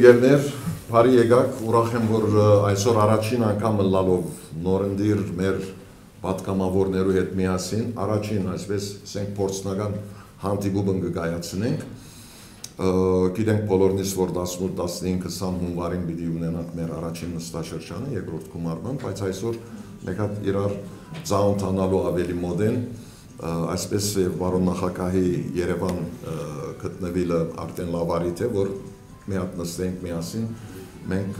Ընկերներ, բարի եկաք, ուրախ եմ, որ այսօր առաջին անգամ լալով նորընտիր մեր պատգամավորներու հետ միասին, առաջին այսպես ասենք փորձնական հանդիպում կկայացնենք։ Գիտենք բոլորնից, որ 18-15-20 հունվարին պիտի ունենանք մեր առաջին նստաշրջանը, երկրորդ գումարման, բայց այսօր մեկ հատ իրար ծանոթանալու ավելի մոտ են, այսպես պարոն նախագահի Երևան գտնվելը արդեն լավ առիթ է, որ մի հատ նստենք միասին, մենք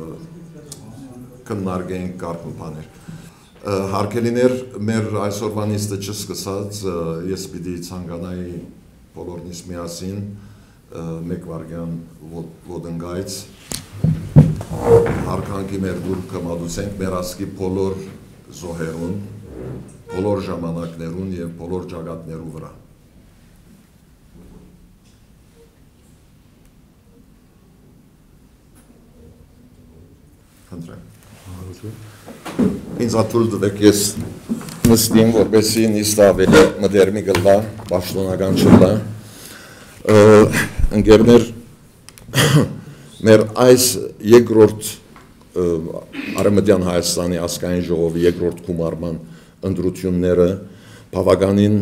քննարկենք կարգ բաներ։ Հարգելիներ, մեր այսօրվա նիստը չսկսած, ես պիտի ցանկանայի բոլորնից միասին մեկ վայրկյան ոտնգայց հարգանքի մեր դուրքը մատուցենք մեր ասկի բոլոր զոհերուն, բոլոր ժամանակներուն եւ բոլոր ճակատներու վրա։ Ինձ ատուլ դվեք ես նստիմ, որպեսի նիստը ավելի մդերմի գլվա, պաշտոնական չլա։ Ընկերներ, մեր այս երկրորդ Արևմտյան Հայաստանի ազգային ժողովի երկրորդ գումարման ընտրությունները բավականին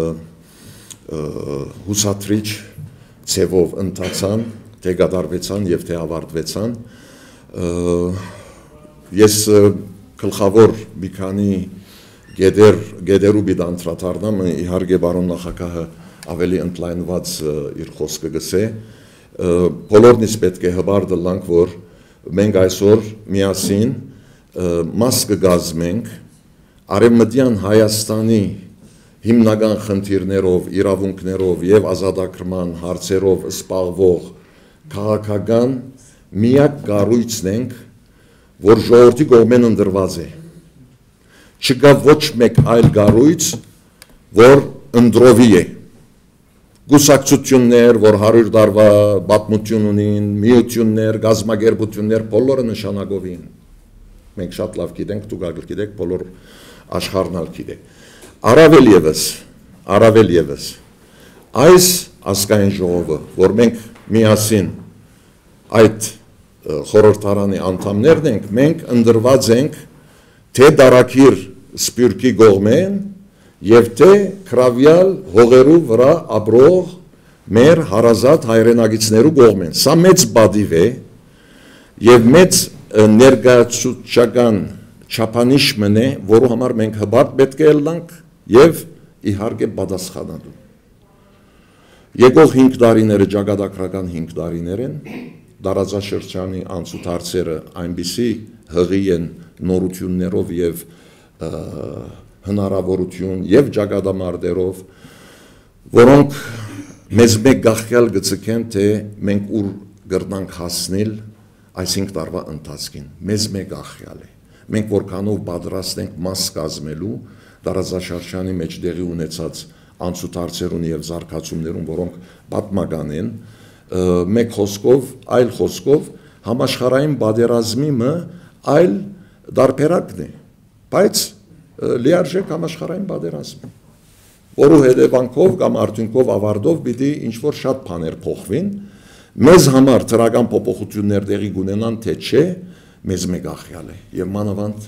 հուսադրիչ ձևով ընթացան, թե կատարվեցան եւ թե ավարտվեցան։ Ես գլխավոր մի քանի գեդերու պիտի անդրադառնամ, իհարկե պարոն նախագահը ավելի ընդլայնված իր խոսքը գսե, բոլորնից պետք է հբար դլանք, որ մենք այսօր միասին մաս կգազմենք Արևմտյան Հայաստանի հիմնական խնդիրներով, իրավունքներով եւ ազատագրման հարցերով սպառվող քաղաքական միակ կառույցն ենք, որ ժողովրդի կողմեն ընդրված է։ Չկա ոչ մեկ այլ կառույց, որ ընդրովի է։ Գուսակցություններ, որ 100 տարվա պատմություն ունին, միություններ, գազագերբություններ, բոլորը նշանակովին։ Մենք շատ լավ գիտենք, դուք ակլ գիտեք, բոլոր աշխարհն ալ գիտե։ Առավել եւս այս ազգային ժողովը, որ մենք միասին այդ խորհրդարանի անդամներն ենք, մենք ընդրված ենք թե դարակիր սպյուրքի կողմեն եւ թե քրավյալ հողերու վրա ապրող մեր հարազատ հայրենագիցներու կողմեն։ Սա մեծ բադիվ է եւ մեծ ներկայացուցչական չափանիշ մնե, որու համար մենք հբարտ պետք է ելնանք եւ իհարկե պատասխանատու։ Եկող 5 տարիները ճակատագրական 5 տարիներ են, դարաձաշրջանի անցուդարձերը այնպիսի հղի են նորություններով եւ հնարավորություն եւ ճակատամարտերով, որոնք մեզ մեկ գախյալ գծկեն, թե մենք ուր գրնանք հասնել այս 5 տարվա ընթացքին, մեզ մեկ գախյալ է։ Մենք որքանով պատրաստ ենք մաս կազմելու դարաձաշրջանի մեջ տեղի ունեցած անցուդարձերուն եւ զարգացումներուն, որոնք պատմական են, մեկ խոսքով, այլ խոսքով համաշխարհային պատերազմի այլ դարբերակն է, բայց լիարժեք համաշխարհային պատերազմ, որու հետևանքով կամ արդյունքով ավարտով պիտի ինչ-որ շատ բաներ փոխվին, մեզ համար դրական փոփոխություններ տեղի կունենան, թե չէ, մեզ մեկ ախյալ է եւ մանավանդ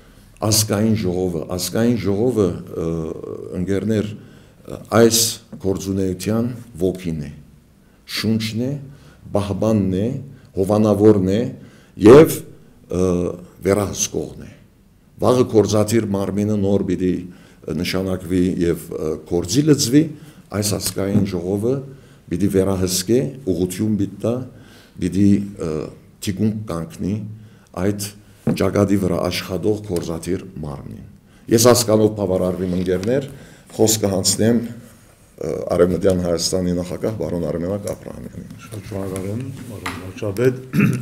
ազգային ժողովը ընկերներ այս գործունեության ոգին է, շունչն է, բահբանն է, հովանավորն է եւ վերահսկողն է։ Վաղը կորզաթիր մարմինը նոր պիտի նշանակվի եւ կորձի լծվի, այս ազգային ժողովը պիտի վերահսկե, ուղղություն պիտի տա, պիտի թիկունք կանգնի այդ ճակատի վրա աշխատող կորզաթիր մարմնին։ Ես հասկանով բավարարվիմ ընկերներ, խոսքը հանձնեմ Արևմտյան Հայաստանի նախագահ պարոն Արմենակ Աբրահամյանին։ Շատ շնորհակալ եմ, պարոն վարչապետ։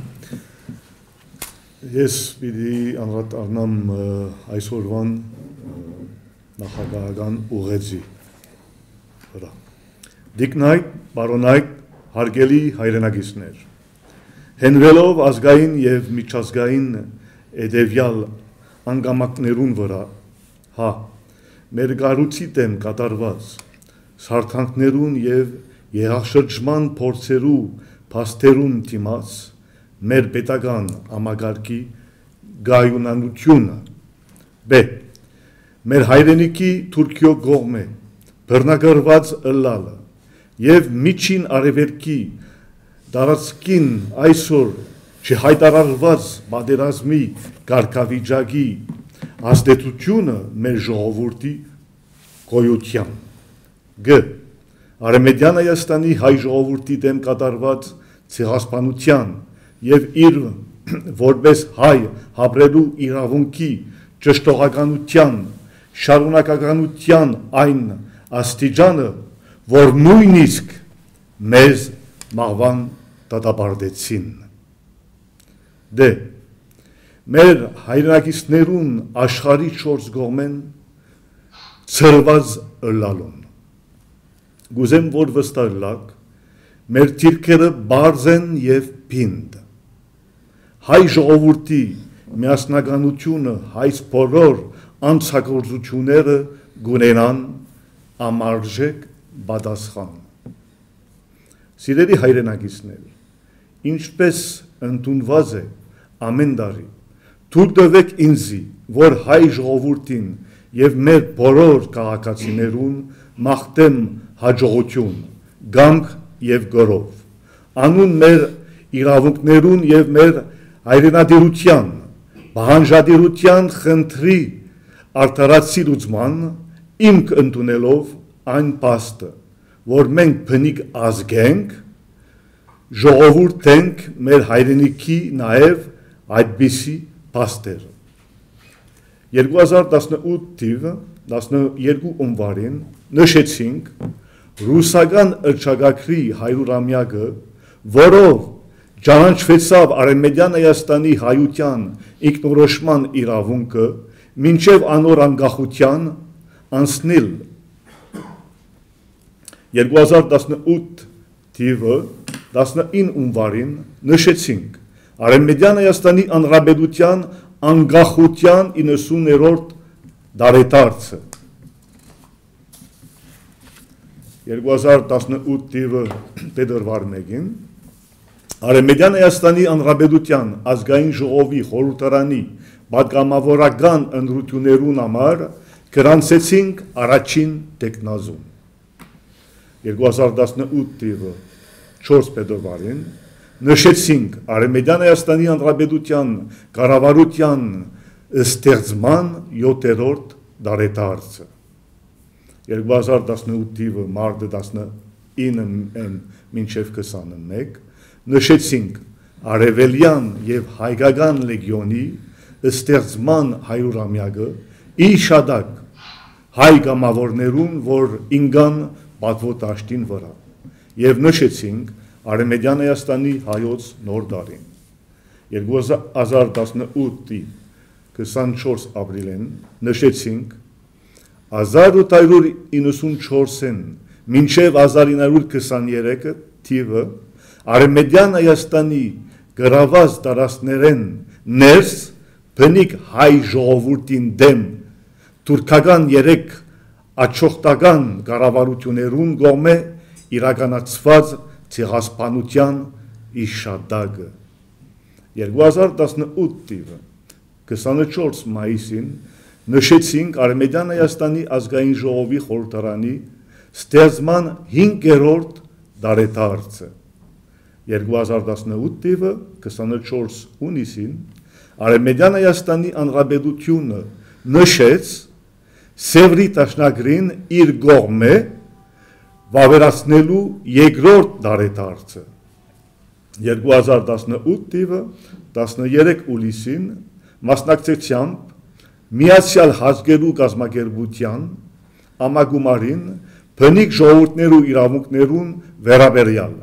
Ես պիտի անդրադառնամ այսօրվան նախագահական ուղերձի վրա։ Դիկնայք, պարոնայք, հարգելի հայրենակիցներ, հենվելով ազգային եւ միջազգային edevյալ անգամակներուն վրա, մեր կառույցի դեմ կատարված սարքանքներուն եւ եղաշրջման փորձերու փաստերուն դիմաց մեր պետական համագարկի գայունանությունը։ Բ. Մեր հայրենիքի Թուրքիո կողմէ բռնագրված ըլլալը եւ միջին արևելքի տարածքին այսօր չհայտարարված պատերազմի կարգավիճակի ազդեցությունը մեր ժողովրդի գոյության։ Գ. Արևմտյան Հայաստանի հայ ժողովրդի դեմ կատարված ցեղասպանության եւ իր որպես հայ ապրելու իրավունքի ճշտողականության շարունակականության այն աստիճանը, որ նույնիսկ մեզ մահվան դատապարտեցին։ Դե. Մեր հայրենակիցներուն աշխարհի 4 կողմեն ծրված ըլլալուն։ Գուզեմ, որ վստահ լաք, մեր թիրքերը բարձ են եւ պինդ։ Հայ ժողովրդի միասնականությունը հայց բոլոր անցագործությունները գունենան ամարժեք պատասխան։ Սիրելի հայրենակիցներ, ինչպես ընդունված է ամեն տարի, թույլ տվեք ինձի, որ հայ ժողովրդին եւ մեր բոլոր քաղաքացիներուն մաղթեմ հաջողություն, գանք եւ գրով, անուն մեր իրավունքներուն եւ մեր հայրենադիրության, պահանջադիրության խնդրի արդարացի լուծման իմք ընդունելով այն փաստը, որ մենք բնիկ ազգ ենք, ժողովուրդ ենք մեր հայրենիքի նաեւ այդպիսի փաստեր։ 2018 թիվը 12 հունվարին նշեցինք ռուսական ըրճագակրի 100-ամյակը, որով ճանաչվեցավ Արևմտյան Հայաստանի հայության ինքնորոշման իրավունքը մինչև անոր անկախության անցնել 2018 թիվը 19 հունվարին նշեցինք Արևմտյան Հայաստանի Հանրապետության անկախության 90-րդ դարետարձը 2018 թիվը փետրվար 1-ին Արևմտյան Հայաստանի Հանրապետության ազգային ժողովի խորհրդարանի պատգամավորական ընտրություններուն համար գրանցեցինք առաջին տեխնազուն 2018 թիվը 4 փետրվարին նշեցինք Արևմտյան Հայաստանի Հանրապետության կառավարության ստեղծման 7-րդ դարետարձը 2018 թիվը մարտի 19-ին մինչև 21 նշեցինք Արևելյան եւ Հայկական լեգիոնի ստեղծման 100-ամյակը իշադակ հայ կամավորներուն, որ ինգան պատվոտաշտին վրա եւ նշեցինք Արևմտյան Հայաստանի հայոց նոր տարին 2018-ի 24 ապրիլին նշեցինք 1894-ին մինչև 1923 թիվը Արևմտյան Հայաստանի գրաված տարածքներեն ներս բնիկ հայ ժողովրդին դեմ թուրքական 3 աչողտական կառավարություններուն կողմէ իրականացված ցեղասպանության իշադակը 2018 թիվը 24 մայիսին նշեցինք Արևմտյան Հայաստանի ազգային ժողովի խորհրդարանի ստեղծման 5-րդ դարետարձը 2018 թիվը 24 հունիսին Արևմտյան Հայաստանի Հանրապետությունը նշեց Սևրի տաշնագրին իր կողմէ վավերացնելու 2-րդ դարետարձը 2018 թիվը 13 հուլիսին մասնակցությամբ Միացյալ Ազգերու կազմակերպության համագումարին բնիկ ժողովուրդներու իրավունքներուն վերաբերյալ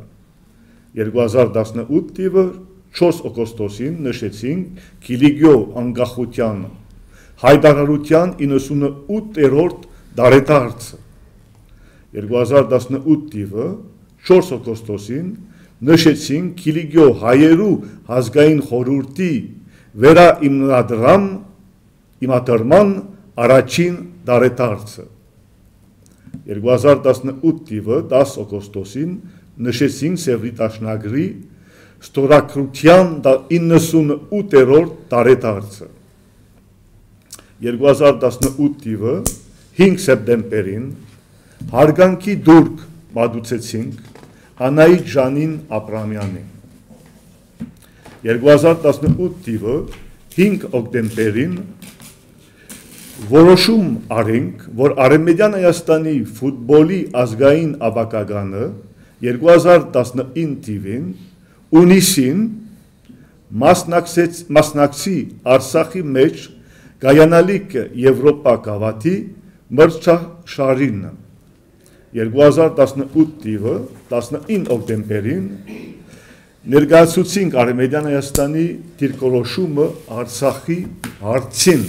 2018 թիվը 4 օգոստոսին նշեցինք Կիլիգիո անկախության հայտարարության 98-րդ դարետարձը 2018 թիվը 4 օգոստոսին նշեցինք Կիլիգիո հայերու ազգային խորհրդի իմադրման առաջին դարետարձը 2018 թիվը 10 օգոստոսին նշեցինք Սևրի տաշնագրի ստորագրության 98-րդ տարեդարձը։ 2018 թիվը 5 սեպտեմբերին հարգանքի դուրք մատուցեցինք Անահիտ Ժանին Աբրամյանին։ 2018 թիվը 5 օկտեմբերին որոշում արինք, որ Արևմտյան Հայաստանի ֆուտբոլի ազգային ավագականը 2019 թիվին ունիսին մասնակցի Արցախի մեջ կայանալիք Եվրոպա գավաթի մրցաշարին։ 2018 թիվը 19 օկտեմբերին ներկայացուցինք Արևմտյան Հայաստանի դիրքորոշումը Արցախի հարցին։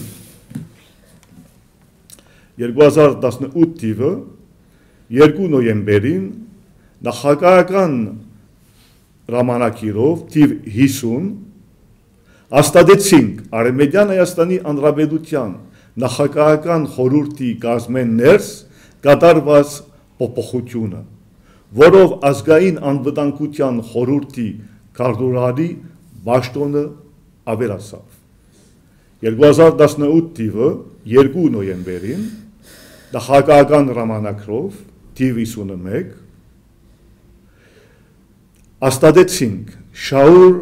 2018 թիվը 2 նոյեմբերին նախագահական հրամանագիրով թիվ 50 հաստատեցինք Արևմտյան Հայաստանի Հանրապետության նախագահական խորհրդի կազմեն ներս կատարված փոփոխությունը, որով ազգային անվտանգության խորհրդի քարտուղարի պաշտոնը ավելացավ։ 2018 թիվը 2 նոյեմբերին նախագահական հրամանագրով թիվ 51 հաստատեցինք Շաուր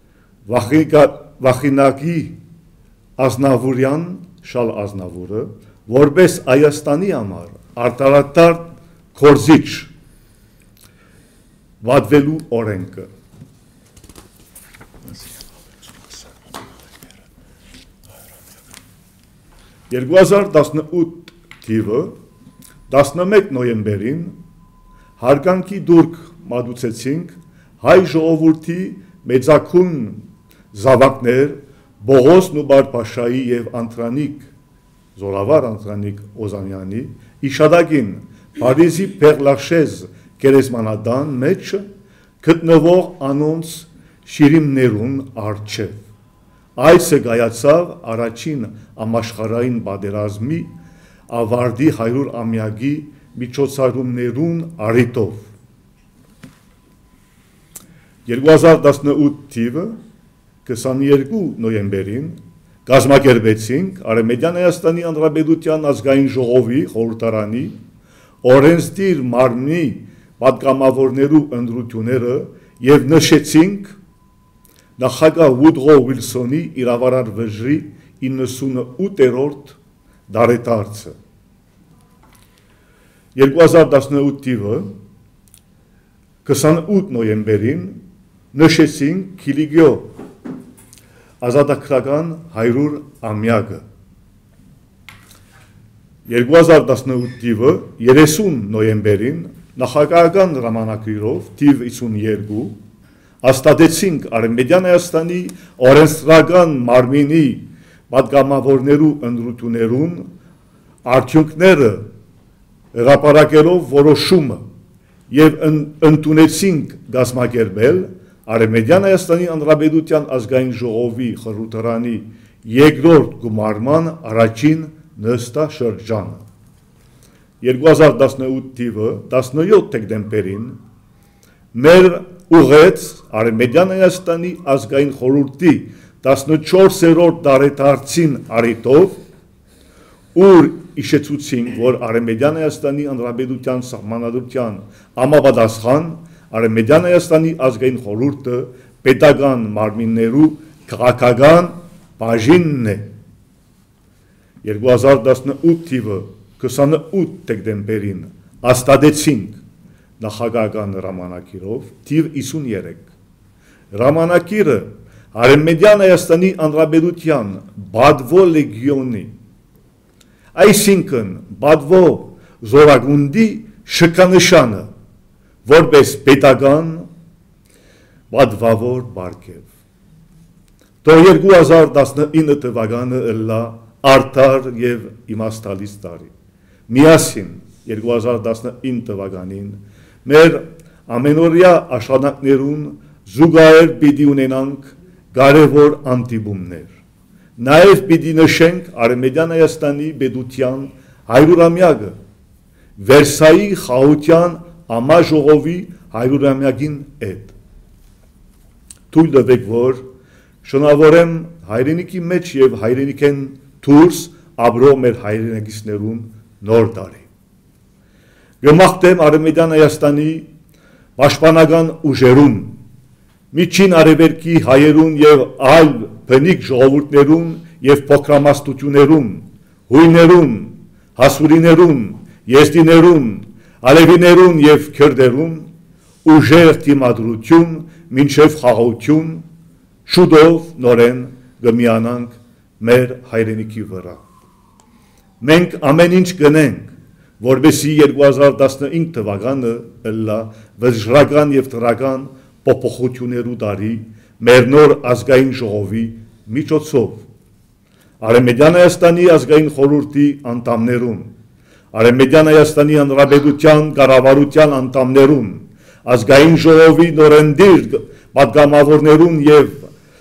Վախինակի Ազնավուրյան Շալ Ազնավուրը որպես Հայաստանի համար արտարատար գործիչ վատվելու օրենքը։ 2018 թիվը 11 նոյեմբերին հարգանքի դուրք մատուցեցինք հայ ժողովրդի մեծաքուն զավակներ Բողոս Նուբար-Փաշայի և Անտրանիկ Զորավար Անտրանիկ Օզանյանի իշադակին Փարիզի Պերլաշեզ գերեզմանատան մեջ գտնվող անոնց շիրիմներուն առջև։ Այսը կայացավ առաջին համաշխարհային պատերազմի ավարտի 100-ամյակի միջոցառումներուն առիթով։ 2018 թիվը 22 նոյեմբերին կազմակերպեցինք Արևմտյան Հայաստանի Հանրապետության ազգային ժողովի խորհրդարանի օրենսդիր մարմնի պատգամավորներու ընտրությունները եւ նշեցինք նախագահ Վուդրո Վիլսոնի իրավարար վեժի 98-րդ դարեդարձը։ 2018 թիվը 28 նոյեմբերին նշեցինք Քիլիգիո ազատագրական 100-ամյակը։ 2018 թիվը 30 նոյեմբերին նախագահական հրամանագրով թիվ 52 հաստատեցինք Արևմտյան Հայաստանի օրենսդրական մարմինի պատգամավորներու ընտրություններուն արդյունքները հրապարակելով որոշումը եւ ընդունեցինք կազմակերպել Արևմտյան Հայաստանի Հանրապետության ազգային ժողովի խորհրդարանի երկրորդ գումարման առաջին նստաշրջանը։ 2018 թիվը 17 դեկտեմբերին մեր ուղեց Արևմտյան Հայաստանի ազգային խորհրդի 14-րդ տարեդարձին առիթով, ուր իշեցուցինք, որ Արևմտյան Հայաստանի Հանրապետության սահմանադրության համապատասխան Արևմտյան Հայաստանի ազգային խորհուրդը պետական մարմիններու քաղաքական բաժինն է։ 2018 թիվը 28 դեկտեմբերին հաստատեցինք նախագահական հրամանագիրով թիվ 53 հրամանագիրը Արևմտյան Հայաստանի Հանրապետության Բադվո լեգիոնի, այսինքն Բադվո զորագունդի շքանշանը որպես պետական պատվավոր պարգև։ Թող 2019 թվականը ըլլա արդար եւ իմաստալից տարի։ Միասին 2019 թվականին մեր ամենօրյա աշխատանքներուն զուգահեռ պիտի ունենանք կարևոր հանդիպումներ։ Նաև պիտի նշենք Արևմտյան Հայաստանի պետության 100-ամյակը, Վերսայի խաղաղության համաժողովի 100-ամյակին հետ։ թույլ տվեք, որ շնորհավորեմ հայրենիքի մեջ եւ հայրենիքեն դուրս ապրող մեր հայրենակիցներուն նոր տարի։ Գմախտեմ Արևմտյան Հայաստանի պաշտպանական ուժերուն, միջին արևելքի հայերուն եւ այլ բնիկ ժողովուրդներուն եւ փոքրամասնություններուն, հույներուն, հասուրիներուն, եզդիներուն, ալևիներուն եւ քրդերուն ուժեղ դիմադրություն մինչև խաղաղություն շուտով նորեն գմիանանք մեր հայրենիքի վրա։ Մենք ամեն ինչ գնենք, որբեսի 2015 թվականը ըլլա վճռական եւ տրական փոփոխություններու տարի մեր նոր ազգային ժողովի միջոցով Արևմտյան Հայաստանի ազգային խորհրդի անդամներուն, Արևմտյան Հայաստանի Հանրապետության կառավարության անդամներուն, ազգային ժողովի նորենդիր պատգամավորներուն եւ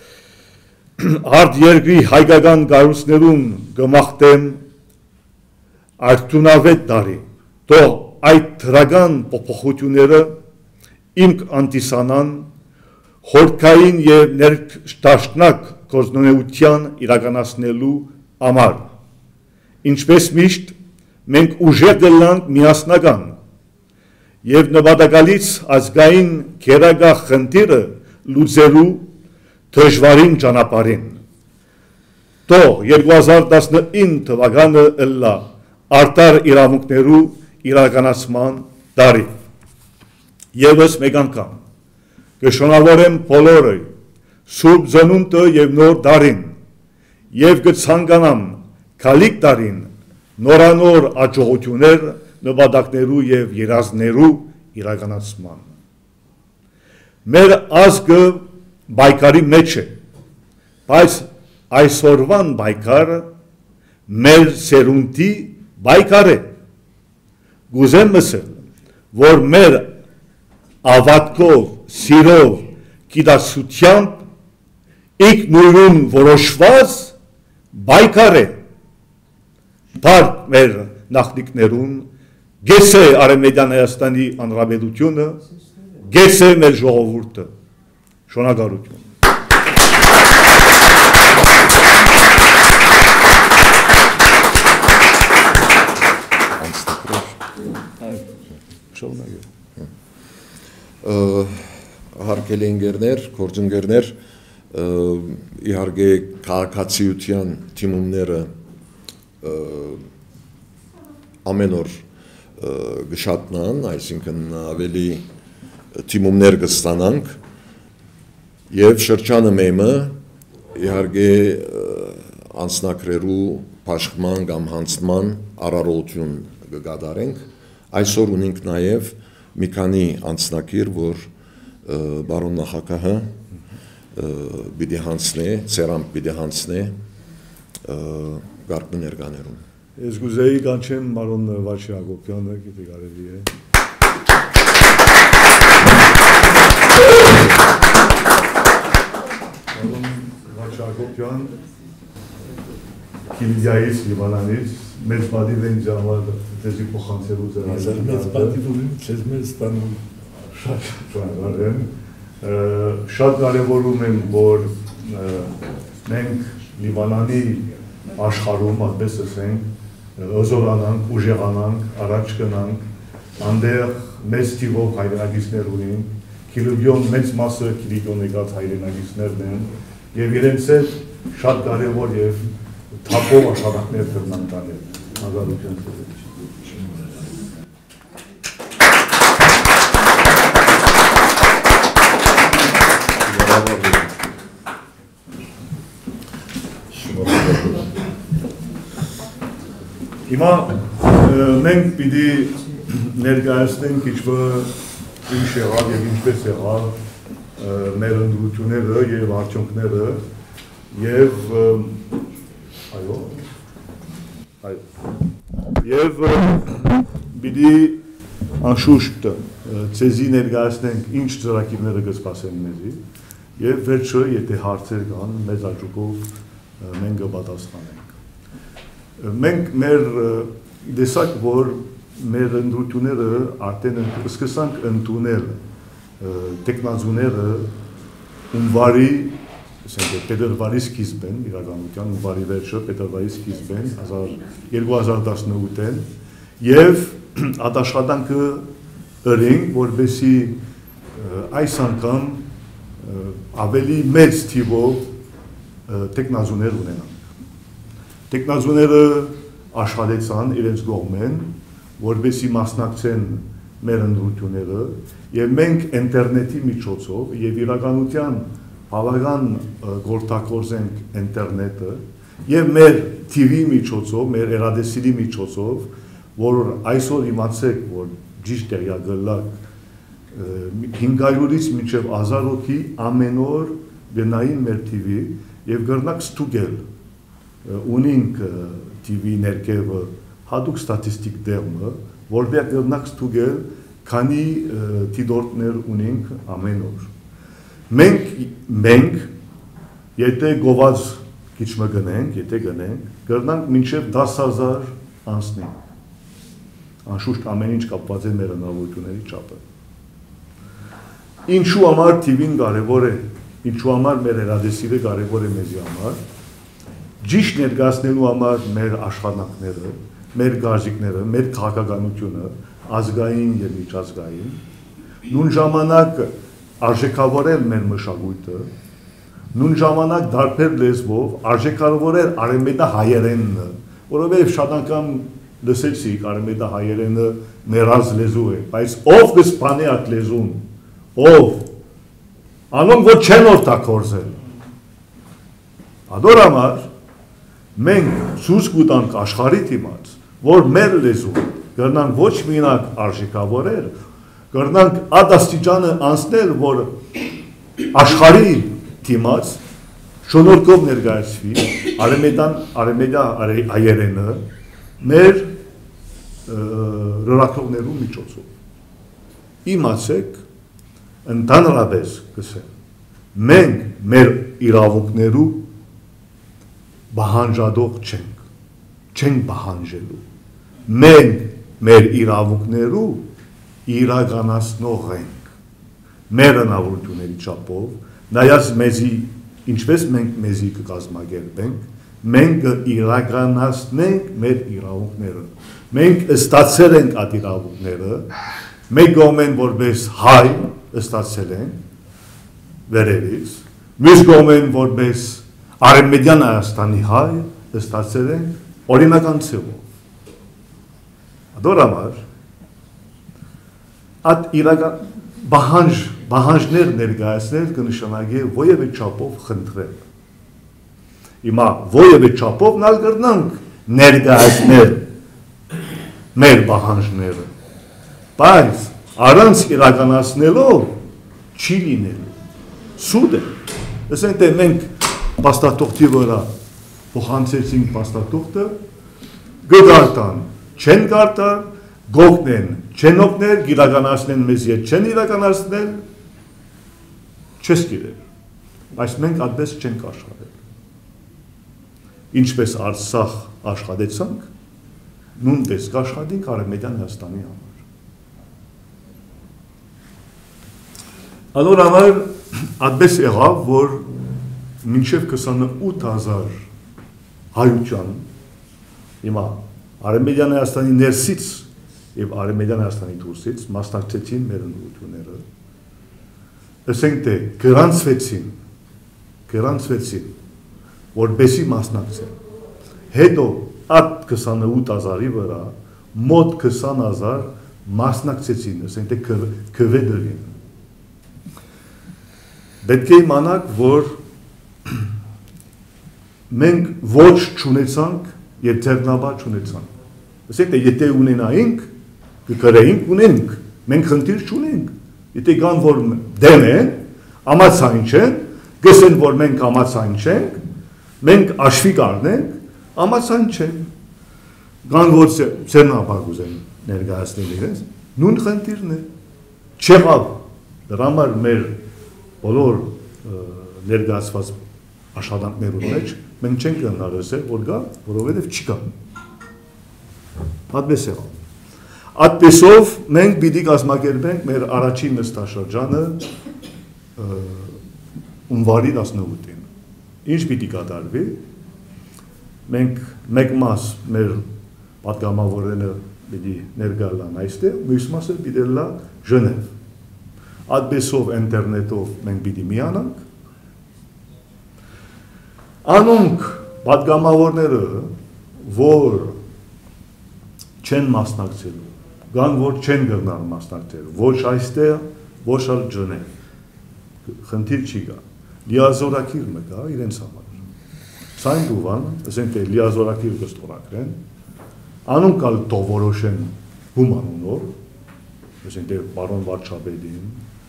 արդ երկրի հայկական կառույցներուն գմախտեմ արդյունավետ տարի, թող այդ թրական փոփոխությունները ինք անտիսանան խորքային եւ ներդաշնակ գործունեության իրականացնելու համար։ Ինչպես միշտ մենք ուժեղ գլանք միասնական եւ նպատակալից ազգային քերագահ խնդիրը լուծելու դժվարին ճանապարհին։ Թող 2019 թվականը ըլլա արտար իրավունքներու իրականացման տարի։ Եվս մեկ անգամ կշնորհավորեմ բոլորը սուրբ ծնունդը եւ նոր տարին եւ կցանկանամ քալիք տարին նորանոր աջողություններ նպատակներու եւ երազներու իրականացման։ Մեր ազգը բայկարի մեջ է, բայց այսօրվան բայկարը մեր սերունդի բայկար է։ Գուզեմ ասել, որ մեր ավատքով, սիրով, գիտակցությամբ ինքնուրույն որոշված բայկար է։ Բարդ մեր նախնիկներուն, գեսե Արևմտյան Հայաստանի Հանրապետությունը, գեսե մեր ժողովուրդը։ Շնորհակալություն։ Հարգելի ընկերներ, գործընկերներ, իհարկե քաղաքացիության թիմումները ամեն օր գշատնան, այսինքն ավելի թիմումներ կստանանք եւ շրջանը մեմը իհարկե անձնակրերու փաշխման կամ հանձնման արարողություն կգադարենք։ Այսօր ունենք նաեւ մի քանի անձնակիր, որ բարոն նախագահը պիտի հանձնե, ծերամբ պիտի հանձնե գարկն ներկաներուն։ Ես գուզեի կանչեմ բարոն Վաչի Հակոբյանը, գիտի կարելի է։ Բարոն Վաչի Հակոբյան, Կիլիդիայից, Լիբանանից, մեծ պատիվ են ժամանակ դեզի փոխանցելու ձեր մեծ պատիվ ունեմ, չես մեզ ստանում։ Շատ կարևորում եմ, որ մենք Լիբանանի աշխարհում, այդպես ասենք, հզորանանք, ուժեղանանք, առաջ գնանք, անդեղ մեծ թիվով հայրենակիցներ ունենք, Կիլիդիոն մեծ մասը Կիլիդիոն եկած հայրենակիցներն են, եւ իրենց հետ շատ կարևոր եւ թափով աշխատանքներ կրնանք անել։ Ազատություն։ Հիմա մենք պիտի ներկայացնենք քիչվը ինչ եղավ եւ ինչպես եղավ մեր ընդրությունները եւ արդյունքները եւ եւ պիտի անշուշտ ցեզի ներկայացնենք ինչ ծրագիրները կսպասեն մեզի եւ վերջը եթե հարցեր կան մեծ աճուկով մենք կպատասխանենք։ Մենք մեր դեսակ, որ մեր ընդրությունները արդեն սկսանք ընդունել տեխնազուները ունվարի, փետրվարի սկիզբեն, իրականության ունվարի վերջը, փետրվարի սկիզբեն, 2018-ին, եւ այդ աշխատանքը ըրենք, որպեսզի այս անգամ ավելի մեծ թիվով տեխնազուներ ունենանք։ Տեխնազուները աշխատեցան իրենց կողմեն, որպեսզի մասնակցեն մեր ընտրությունները, եւ մենք ինտերնետի միջոցով եւ իրականության բավական գործընկերենք ինտերնետը եւ մեր TV միջոցով, մեր հեռադեսիլի միջոցով, որ այսօր իմացեք, որ ճիշտ է գլակ 500-ից մինչև 1000 հոգի ամեն օր գնային մեր TV եւ գրնակ ստուգել ունենք TV ներքևը հատուկ ստատիստիկ դերմը, որտեղ գրնակ ստուգել քանի դիտորդներ ունենք ամեն օր։ Մենք եթե գոված քիչ մը գնենք, գրնանք մինչև 10,000 անցնենք։ Անշուշտ ամեն ինչ կապված է մեր հնարավորությունների չափը։ Ինչու համար TV-ն կարևոր է, ինչու համար մեր հեռադեսիլը կարևոր է մեզի համար, ճիշտ ներկայացնելու համար մեր աշխատանքները, մեր գարժիկները, մեր քաղաքականությունը, ազգային եւ միջազգային, նույն ժամանակ արժեքավորել մեր մշակույթը, նույն ժամանակ դարբեր լեզվով արժեքավորել արևմտահայերենը, որովհետեւ շատ անգամ լսեցիք արևմտահայերենը մեռած լեզու է, բայց ով կսպանի այդ լեզուն, ով անոնք որ չեն օգտագործել։ Ադոր համար մենք ցույց կտանք աշխարհի դիմաց, որ մեր լեզուն կրնանք ոչ միայն արժեքավորել, կրնանք այդ աստիճանը անցնել, որ աշխարհի դիմաց շնորհքով ներկայացվի արևմտահայերենը մեր ռոռակողներու միջոցով։ Իմացեք, ընդհանրապես կսեմ, մենք մեր իրավունքներու բահանջադող չենք բահանջելու, մենք մեր իրավունքներու իրականացնող ենք, մեր հնարավորությունների չափով, նայած մեզի, ինչպես մենք մեզի կկազմակերպենք, մենք իրականացնենք մեր իրավունքները, մենք ստացել ենք այդ իրավունքները, մեկ կողմեն որպես հայ ստացել ենք վերևից, մյուս կողմեն որպես արևմտյան Հայաստանի հայ ստացել ենք օրինական ցեղով։ Ադոր համար այդ իրական բահանջներ ներկայացնել կնշանակի ովևէ չափով խնդրել։ Հիմա ովևէ չափով նալ կրնանք ներկայացնել մեր բահանջները, բայց առանց իրականացնելով չի լինելու, սուտ է։ Ասենք թե մենք պաստատողտի վրա փոխանցեցինք պաստատողտը, գգարտան, չեն գարտան, գողնեն, չեն օգնել, իրականացնեն մեզ ետ չեն իրականացնել, չես գիրել, բայց մենք այդպես չենք աշխատել։ Ինչպես Արցախ աշխատեցանք, նույնպես կաշխատենք Արևմտյան Հայաստանի համար։ Ադոր համար այդպես եղավ, որ մինչև 28,000 հայության, հիմա Արևմտյան Հայաստանի ներսից եւ Արևմտյան Հայաստանի դուրսից մասնակցեցին մեր ընտրությունները, ասենք թե գրանցվեցին, որպեսզի մասնակցեն, հետո այդ 28,000-ի վրա մոտ 20,000 մասնակցեցին, ասենք թե քվեդրին։ Պետք է իմանաք, որ մենք ոչ չունեցանք եւ ձեռնաբար չունեցանք։ Ասենք թե եթե ունենայինք, կգրեինք ունենք, մենք խնդիր չունենք։ Եթե կան որ դեմ են, ամացային չեն, գսեն որ մենք ամացային չենք, մենք աշվի կառնենք, ամացային չենք։ Կան որ ձեռնաբար կուզեն ներկայացնել իրենց, նույն խնդիրն է։ Չեղավ դրա համար մեր բոլոր ներկայացված աշխատանքներու մեջ մենք չենք հնարեցել, որ գա, որովհետև չկա։ Այդպես է։ Այդպեսով մենք պիտի կազմակերպենք մեր առաջին նստաշրջանը հունվարի 18-ին։ Ինչ պիտի կատարվի։ Մենք մեկ մաս մեր պատգամավորները պիտի ներգալան այստեղ, մյուս մասը պիտի լա Ժնև։ Այդպեսով ինտերնետով մենք պիտի միանանք։ Անոնք պատգամավորները, որ չեն մասնակցելու, գան որ չեն գնալ մասնակցելու, ոչ այստեղ, ոչ այլ Ժնև։ Խնդիր չի գա։ Լիազորակիր մը կա իրենց համար։ Սայն դուվան, ասենք թե լիազորակիր կստորակրեն, անոնք ալ տովորոշեն հում անունով, ասենք թե պարոն վարչապետին,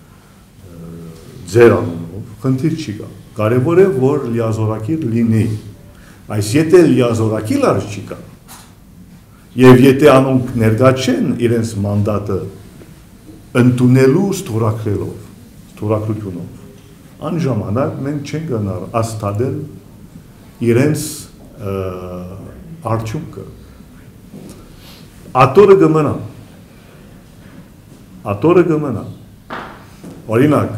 ձեր անունով, խնդիր չի կա։ Կարևոր է, որ լիազորակիր լինի, այս եթե լիազորակիր արժ չի կա, և եթե անոնք ներգա չեն իրենց մանդատը ընդունելու ստորակրելով, ստորակրությունով, ան ժամանակ մենք չենք գնար աստադել իրենց արդյունքը։ Ատորը գմնա։ Օրինակ,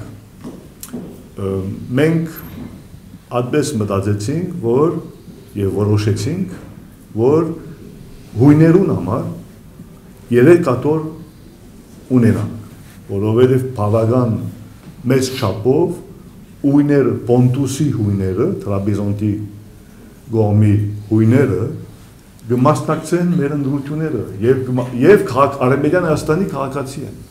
մենք այդպես մտածեցինք, որ և որոշեցինք, որ հույներուն համար 3 ատոր ունենանք, որովհետև բավական մեծ չափով հույները, Պոնտուսի հույները, Տրաբիզոնտի գոմի հույները գմասնակցեն մեր ընդրությունները և Արեմելյան Հայաստանի քաղաքացի են։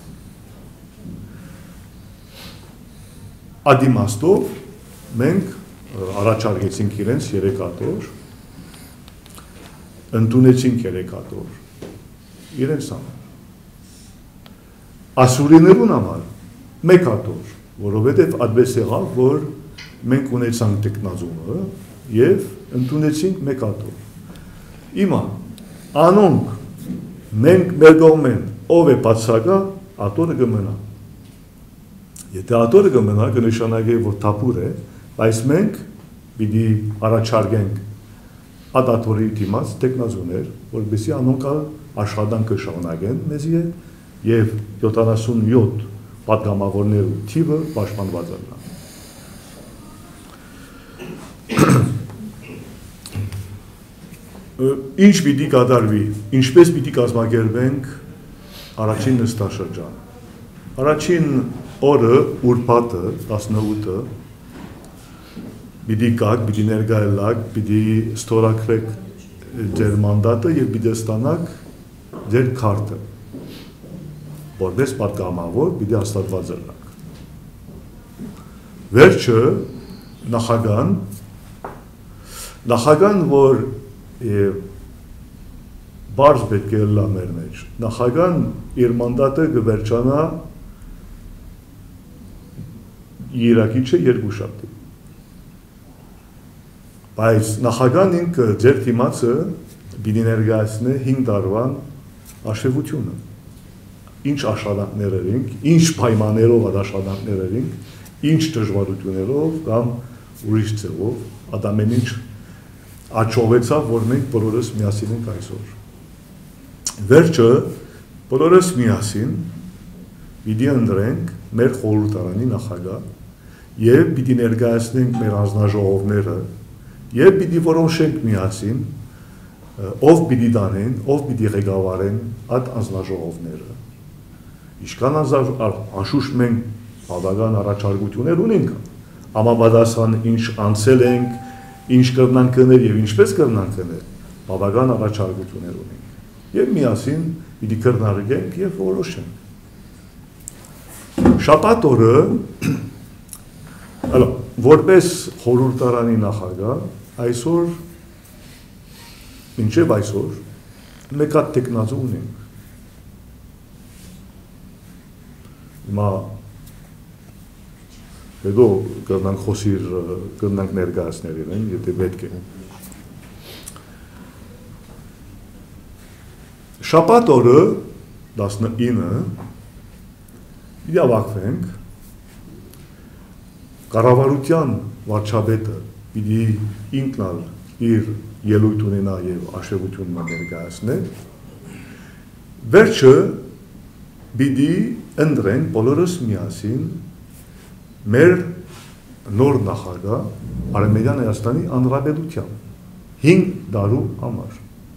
Ադիմաստով մենք առաջարկեցինք իրենց 3 ատոր, ընդունեցինք 3 ատոր, իրենց համար։ Ասուրիներուն համար 1 ատոր, որովհետև այդպես եղավ, որ մենք ունեցանք տեխնազումը և ընդունեցինք 1 ատոր։ Հիմա, անոնք մենք մեր կողմեն ով է բացակա, ատորը կմնա։ Եթե ատորը կմնա, կնշանակի, որ թափուր է, բայց մենք պիտի առաջարկենք այդ ատորի դիմաց տեխնազուներ, որպեսզի անոնք աշխատանքը շարունակեն մեզի հետ և 77 պատգամավորներու թիվը պաշտպանված է։ Ինչ պիտի կատարվի, ինչպես պիտի կազմակերպենք առաջին նստաշրջան։ Առաջին օրը ուրբաթը 18-ը պիտի կաք, պիտի ներգայելակ, պիտի ստորագրեք ձեր մանդատը և պիտի ստանաք ձեր քարտը, որպես պատգամավոր պիտի հաստատված ելնաք։ Վերջը նախագահան, որ բարձ պետք է լա մեր մեջ, նախագահան իր մանդատը կվերջանա Իրաքիչը 2 շաբթի։ Բայց նախագահան ինքը ձեր դիմացը պիտի ներկայացնի 5 տարվան հաշվետվությունը։ Ինչ աշխատանքներ էինք, ինչ պայմաններով այդ աշխատանքներ էինք, ինչ դժվարություններով կամ ուրիշ ձևով, այդ ամեն ինչ աճովեցավ, որ մենք բոլորս միասին ենք այսօր։ Վերջը բոլորս միասին պիտի ընտրենք մեր խորհրդարանի նախագահ և պիտի ներկայացնենք մեր հանձնաժողովները և պիտի որոշենք միասին ով պիտի դանեն, ով պիտի ղեկավարեն այդ հանձնաժողովները։ Ինչքան անշուշտ մենք բավական առաջարկություններ ունենք, համապատասխան ինչ անցել ենք, ինչ կրնանք գնել և ինչպես կրնանք գնել, բավական առաջարկություններ ունենք և միասին պիտի քննարկենք և որոշենք։ Շաբաթ օրը, որպես խորհրդարանի նախագահ, այսօր, մինչև այսօր, մեկ հատ տեխնազու ունենք։ Հիմա հետո կրնանք խոսիր, կրնանք ներկայացնել իրեն, եթե պետք է։ Շաբաթ օրը 19-ը իրավակվենք, կառավարության վարչապետը պիտի ինքնալ իր ելույթ ունենա և հաշվետվությունը ներկայացնի, վերջը պիտի ընտրենք բոլորս միասին մեր նոր նախագահ Արևմտյան Հայաստանի Հանրապետության 5 տարու համար։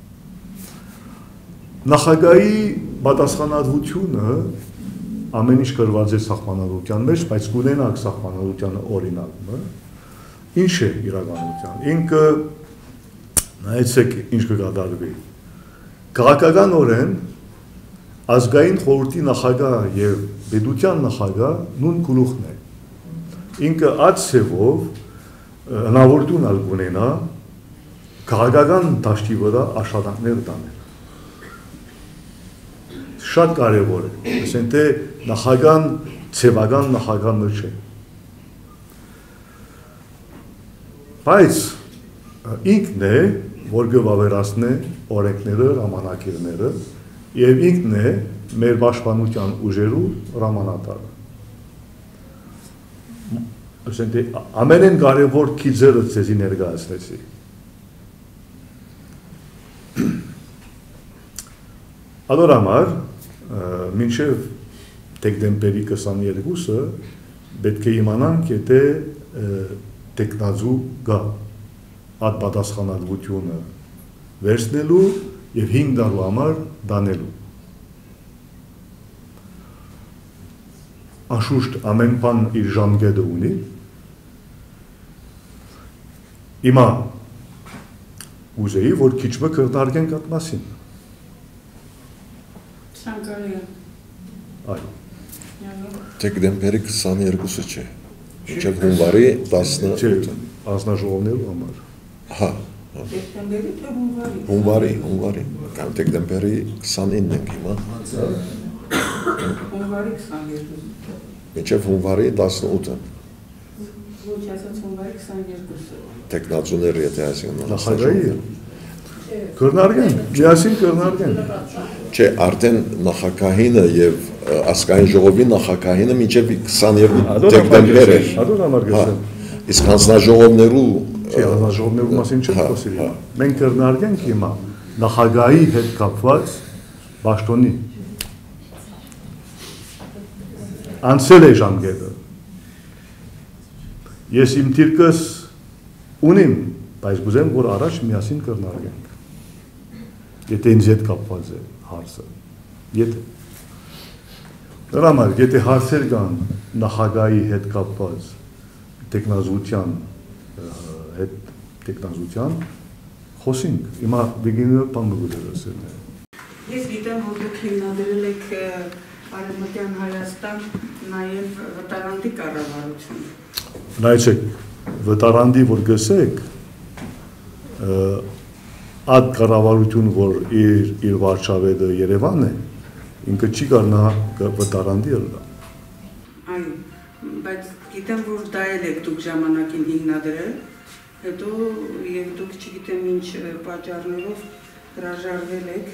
Նախագահի պատասխանատվությունը ամեն ինչ գրված է սահմանադրության մեջ, բայց կունենանք սահմանադրության օրինակը, ինչ է իրականության։ Ինքը նայեցեք ինչ կկատարվի։ Քաղաքականորեն ազգային խորհրդի նախագահ եւ պետության նախագահ նույն գլուխն է։ Ինքը ածևով հնարավորություն ունենա քաղաքական դաշտի վրա աշխատանքներ տանել։ Շատ կարևոր է, ասենք թե նախագահան ցեվական նախագահը չէ։ Բայց ինքն է, որ կվավերացնի օրենքները, ժամանակիրները եւ ինքն է մեր պաշտպանության ուժերու հրամանատարը։ Ասենք թե ամենեն կարևոր քիզերը ցեզի ներկայացնեցի։ Ադորամար մինչև դեկտեմբերի 22-ը պետք է իմանանք, եթե տեխնազու գա այդ պատասխանատվությունը վերցնելու եւ 5 տարու համար դանելու։ Անշուշտ ամեն բան իր ժամկետը ունի։ Հիմա ուզեի, որ քիչը քրտարգենք այդ մասին։ Այո։ Դեկտեմբերի 22-ը չէ։ Մինչև հունվարի 18-ը։ Ազնաժողովներու համար։ Հա։ Դեկտեմբերի թե հունվարի։ Հունվարի։ Կամ դեկտեմբերի 29-ն ենք հիմա։ Հունվարի 22-ը։ Մինչև հունվարի 18-ը։ Ոչ, ասած հունվարի 22-ը։ Տեխնացուներ եթե այսինքն Նախագահի կրնարգեն, միասին կրնարգեն։ Չէ, արդեն նախագահինը եւ ազգային ժողովի նախագահինը մինչև 22 դեկտեմբեր է։ Ադորամար գսեմ։ Իսկ հանձնաժողովներու Չէ, հանձնաժողովներու մասին չէ խոսել։ Մենք կրնարգենք հիմա նախագահի հետ կապված պաշտոնի։ Անցել է ժամկետը։ Ես իմ թիրքս ունիմ, բայց գուզեմ, որ առաջ միասին կրնարգենք։ Եթե ինձ հետ կապված է հարցը։ Եթե Դրամար, եթե հարցեր կան նախագահի հետ կապված տեխնազության խոսենք, հիմա բիգինը պամուգուդեր ասել է։ Ես գիտեմ, որ դուք հիմնադրել եք Արևմտյան Հայաստան նաև վտարանդի կառավարություն։ Նայեցեք, վտարանդի որ գսեք, այդ կառավարություն, որ իր վարչավետը Երևան է, ինքը չի կարնա վտարանդի ըլլա։ Այո, բայց գիտեմ, որ դա էլ եք դուք ժամանակին հիմնադրել, հետո եւ դուք չգիտեմ ինչ պատճառներով հրաժարվել եք,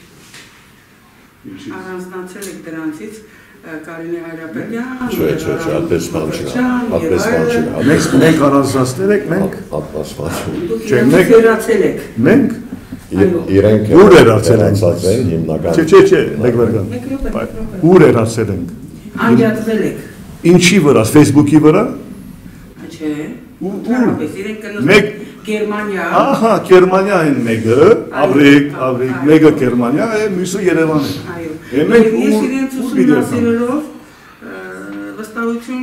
առանձնացել եք դրանցից Կարինե Հայրապետյան, Չէ, այդպես բան չի։ Մենք առանձնացնել եք, մենք դուք վերացել եք։ Մենք իրենք ուր երացել ենք հիմնական։ Չէ, մեկ վերգան։ Ուր երացել ենք։ Անջատվել եք։ Ինչի վրա, Facebook-ի վրա։ Չէ։ Ուր։ Իրենք կնոց Գերմանիա։ Ահա, Գերմանիա են մեկը, Ավրիկ, մեկը Գերմանիա է, մյուսը Երևան է։ Այո։ Մենք Ես իրենց ուսումնասիրելով վստահություն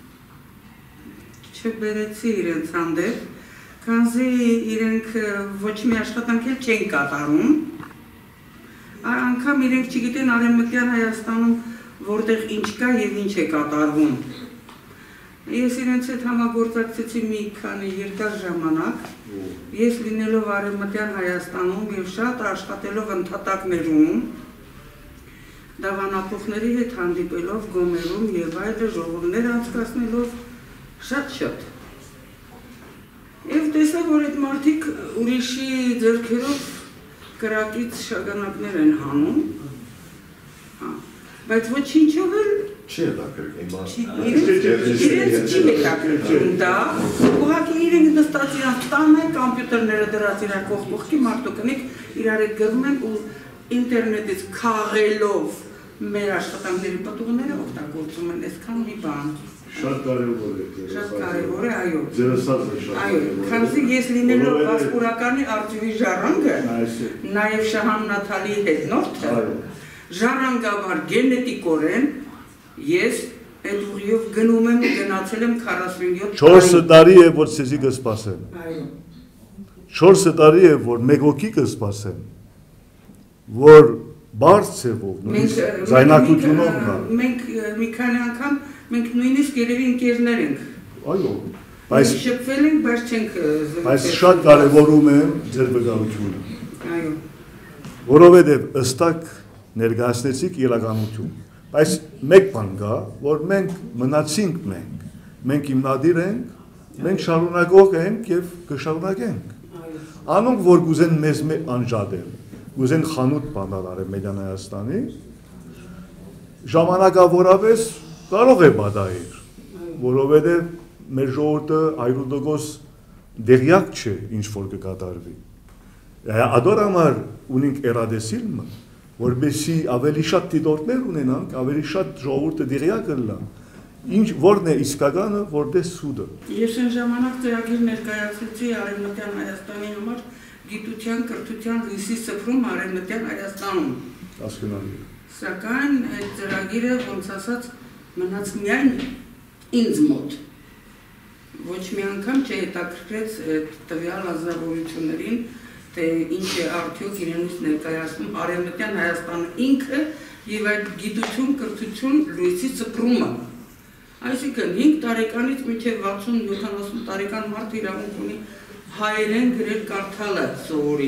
չբերեցի իրենց հանդեպ, քանզի իրենք ոչ մի աշխատանք էլ չեն կատարում, անգամ իրենք չգիտեն Արևմտյան Հայաստանում որտեղ ինչ կա եւ ինչ է կատարվում։ Ես իրենց հետ համագործակցեցի մի քանի երկար ժամանակ, ես լինելով Արևմտյան Հայաստանում եւ շատ աշխատելով ընդհատակներում, դավանապողների հետ հանդիպելով գոմերում եւ այլ ժողովներ անցկացնելով շատ։ Եվ տեսա, որ այդ մարդիկ ուրիշի ձեռքերով կրակից շագանակներ են հանում, բայց ոչինչով էլ Չի հետաքրքրում իրենց չի հետաքրքրում դա, ուղղակի իրենք նստած իրանք տանը կամպյուտերները դրած իրար կողքի մարդու կնիկ իրար հետ գրում են ու ինտերնետից քաղելով մեր աշխատանքների պատուղները օգտագործում են այսքան մի բան։ Շատ կարևոր է։ Շատ կարևոր է, այո։ Ձեր ասածը շատ Այո, քանզի ես լինելով Վասպուրականի արդյունքի ժառանգը, նաև Շահան Նաթալիի հետնորդը, ժառանգաբար գենետիկորեն ես այդ ուղիով գնում եմ ու գնացել եմ 47 4 տարի է, որ ցեզի կսպասեն։ Այո։ 4 տարի է, որ մեկ հոգի կսպասեն, որ բարձրով նույնիսկ զայնակությունով կա։ Մենք մի քանի անգամ մենք նույնիսկ երևի ընկերներ ենք։ Այո, բայց շփվել ենք, բայց չենք Բայց շատ կարևորում եմ ձեր վկայությունը։ Այո։ Որովհետև ըստակ ներկայացնեցիք իրականություն։ Բայց մեկ բան կա, որ մենք մնացինք մենք հիմնադիր ենք, մենք շարունակող ենք եւ կշարունակենք։ Անոնք որ կուզեն մեզ անջատել, կուզեն խանութ բանալ Արևմտյան Հայաստանի, ժամանակավորապես կարող է բադայել, որովհետև մեր ժողովուրդը 100% դերյակ չէ, ինչ որ կկատարվի։ Ադոր համար ունենք էրադեսիլմը, որբեսի ավելի շատ դիտորդներ ունենանք, ավելի շատ ժողովուրդը դերյակ լա, ինչ որն է իսկականը, որտե սուդը։ Ես այն ժամանակ ծրագիր ներկայացրեցի Արևմտյան Հայաստանի համար գիտության, կրթության լույսի սփռում Արևմտյան Հայաստանում։ Հասկանալի է։ Սակայն այդ ծրագիրը ոնց ասած մնաց միայն ինձ մոտ։ Ոչ մի անգամ չհետաքրքրեց տվյալ ազնվորություններին, թե ինչ է արդյոք իրենից ներկայացնում Արևմտյան Հայաստանը ինքը եւ այդ գիտություն, կրթություն լույսի սփռումը։ Այսինքն 5 տարեկանից մինչև 60-70 տարեկան մարդ իրավունք ունի հայերեն գրել կարդալը սովորի։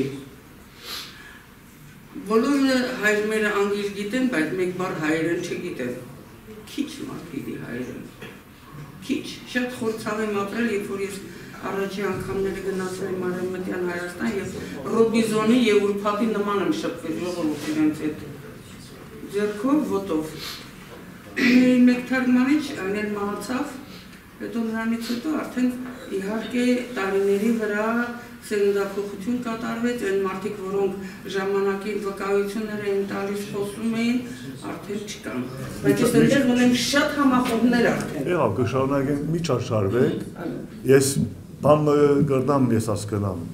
Բոլորը հայրերը անգլիզ գիտեն, բայց մեկ բառ հայերեն չգիտեն։ Քիչ մարդ գիտի հայերեն։ Քիչ, շատ խորցավ եմ ապրել, երբ որ ես առաջի անգամները գնացել եմ Արևմտյան Հայաստան եւ Ռոբիզոնի եւ ուրփաթի նման եմ շփվել ժողովուրդի իրենց հետ։ Ձեռքով, ոտով։ Մեկ թարգմանիչ այնել մահացավ, հետո նրանից հետո արդեն իհարկե տարիների վրա սերնդափոխություն կատարվեց, այն մարդիկ, որոնք ժամանակի վկայություններ էին տալիս, խոսում էին, արդեն չկան։ Բայց ես այնտեղ ունեմ շատ համախոհներ արդեն։ Եղավ, կշարունակենք, մի չարշարվեք, ես բանը գրդամ ես հասկանամ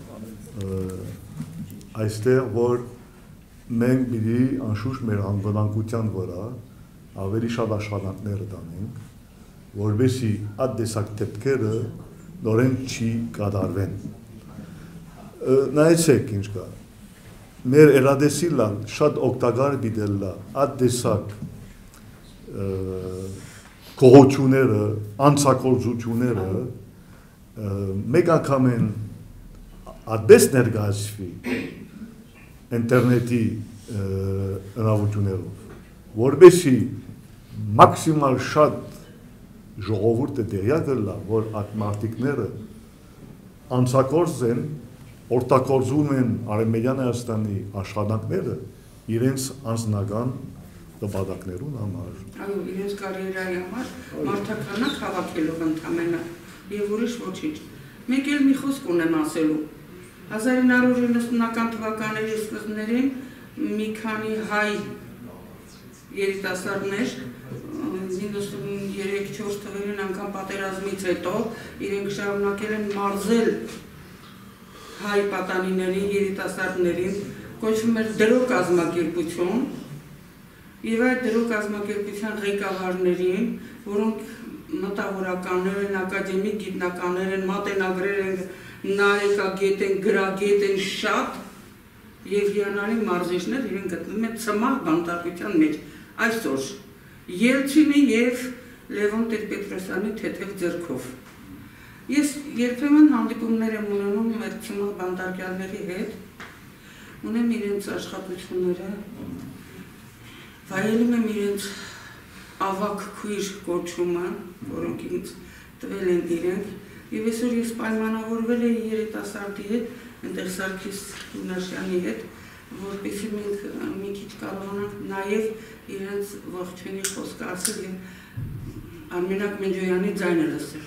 այստեղ, որ մենք պիտի անշուշտ մեր անվտանգության վրա ավելի շատ աշխատանքներ տանենք, որովհետեւ այդ տեսակ դեպքերը նորեն չի կատարվեն։ Նայեցեք ինչ կա։ Մեր էրադեսիլան շատ օգտակար դիտելա այդ տեսակ կողությունները, անցակորձությունները մեկ անգամ են այդպես ներկայացվի ինտերնետի հնարավորություններով, որովհետեւ մաքսիմալ շատ ժողովուրդը դերյակ լա, որ այդ մարդիկները անցակորձ են, օգտագործում են Արևմտյան Հայաստանի աշխատանքները իրենց անձնական նպատակներուն համար։ Այո, իրենց կարիերայի համար մարդականակ հավաքելով ընդամենը եւ ուրիշ ոչինչ։ Մեկ էլ մի խոսք ունեմ ասելու։ 1990-ական թվականների սկզբներին մի քանի հայ երիտասարդներ 93-4 թվերին անգամ պատերազմից հետո իրենք շարունակել են մարզել հայ պատանիներին, երիտասարդներին, կոչվում էր դրո կազմակերպություն եւ այդ դրո կազմակերպության ղեկավարներին, որոնք մտավորականներ են, ակադեմիկ գիտնականներ են, մատենագրեր են, նարեկագետ են, գրագետ են շատ եւ հիանալի մարզիչներ իրենք գտնվում են ցմահ բանտարկության մեջ այսօր Ելցինի եւ Լևոն Տեր-Պետրոսյանի թեթև ձեռքով։ Ես երբեմն հանդիպումներ եմ ունենում այդ ցմահ բանտարկյալների հետ, ունեմ իրենց աշխատությունները, վայելում եմ իրենց ավակ քույր կոչումը, որոնք ինձ տվել են իրենք, եւ այսօր ես պայմանավորվել եմ երիտասարդի հետ, այնտեղ Սարգիս Գունաշյանի հետ, որպեսզի մենք մի քիչ կարողանանք նաեւ իրենց ողջունի խոսքը ասել եւ Արմենակ Մենջոյանի ձայնը լսել։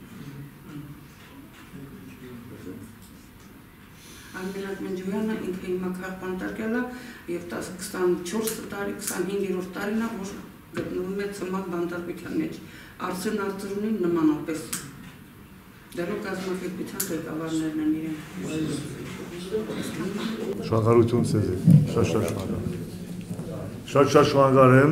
Արմենակ Մենջոյանը ինքը հիմա քաղաքապետարան է եւ 24 տարի, 25-րդ տարին է, որ գտնվում է ցմահ բանտարկության մեջ։ Արցեն արծրունին նմանապես դեռ կազմակերպության ղեկավարներն են իրենք։ Շնորհակալություն ձեզ։ Շատ շնորհակալ եմ։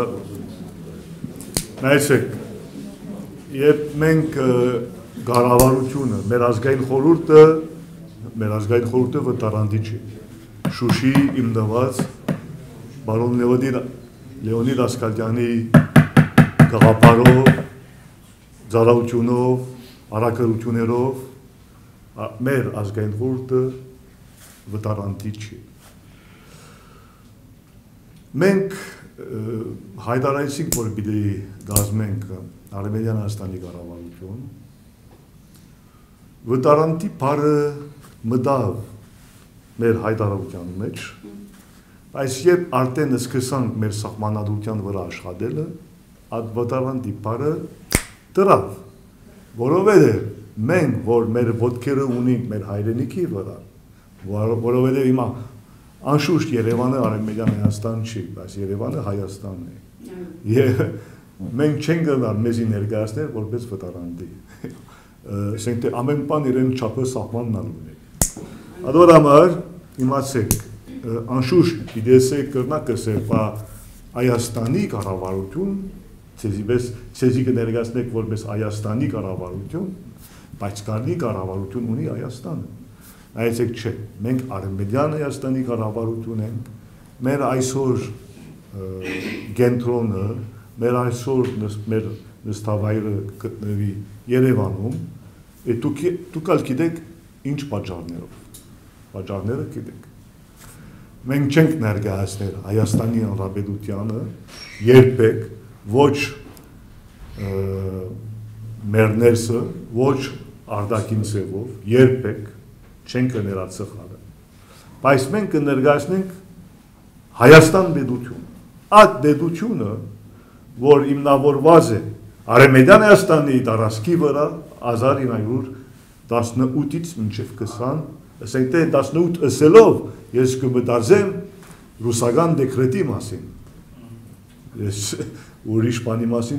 Նայեցեք, երբ մենք կառավարությունը, մեր ազգային խորհուրդը վտարանդի չի։ Շուշի իմնված բարոն Լեոնիդ Ասկալյանի գաղափարով, ծառայությունով, առաքելություններով մեր ազգային խորհուրդը վտարանդի չի։ Մենք հայտարարեցինք, որ պիտի կազմենք Արևելյան Հայաստանի կառավարություն, վտարանդի բառը մտավ մեր հայտարարության մեջ, բայց երբ արդեն սկսանք մեր սահմանադրության վրա աշխատելը, այդ վտարանդի բառը դրավ, որովհետև մենք, որ մեր ոտքերը ունենք մեր հայրենիքի վրա, որովհետև հիմա անշուշտ Երևանը Արևմտյան Հայաստան չի, բայց Երևանը Հայաստանն է։ Եվ մենք չենք գնալ մեզի ներկայացնել որպես վտարանդի։ Ասենք թե ամեն բան իրեն չափը սահմանն ունի։ Ադոր համար իմացեք, անշուշտ դեսեք կրնակ ասել, Հայաստանի կառավարություն, ցեզի կներկայացնեք որպես Հայաստանի կառավարություն, բայց կարելի կառավարություն ունի Հայաստանը։ Այցեք չէ, մենք Արևմտյան Հայաստանի կառավարություն ենք, մեր այսօր կենտրոնը, մեր այսօր մեր նստավայրը գտնվի Երևանում, դուք ալ գիտեք ինչ պատճառներով, պատճառները գիտեք։ Մենք չենք ներկայացնել Հայաստանի Հանրապետությանը երբեք ոչ մեր ներսը, ոչ արտաքին ձևով, երբեք չենք ներածխալը, բայց մենք կներկայացնենք Հայաստան պետություն, այդ պետությունը, որ հիմնավորված է Արևմտյան Հայաստանի տարածքի վրա 1918-ից մինչև 20, ասենք թե 18 ասելով, ես կմտածեմ ռուսական դեկրետի մասին, ես ուրիշ բանի մասին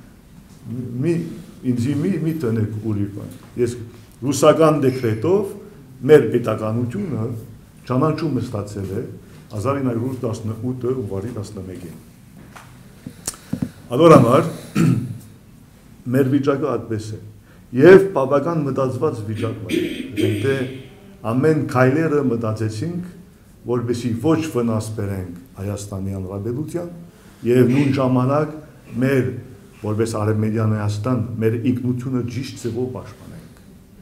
ինձի մի տնեք ուրիշ բան, ես ռուսական դեկրետով մեր պետականությունը ճանաչումը ստացել է 1918 հունվարի 11-ին։ Ադոր համար մեր վիճակը այդպես է եւ բավական մտածված վիճակ է, թե ամեն քայլերը մտածեցինք, որպեսզի ոչ վնաս բերենք Հայաստանի Հանրապետության եւ նույն ժամանակ մեր որպես Արևմտյան Հայաստան մեր ինքնությունը ճիշտ ձևով պաշտպանենք։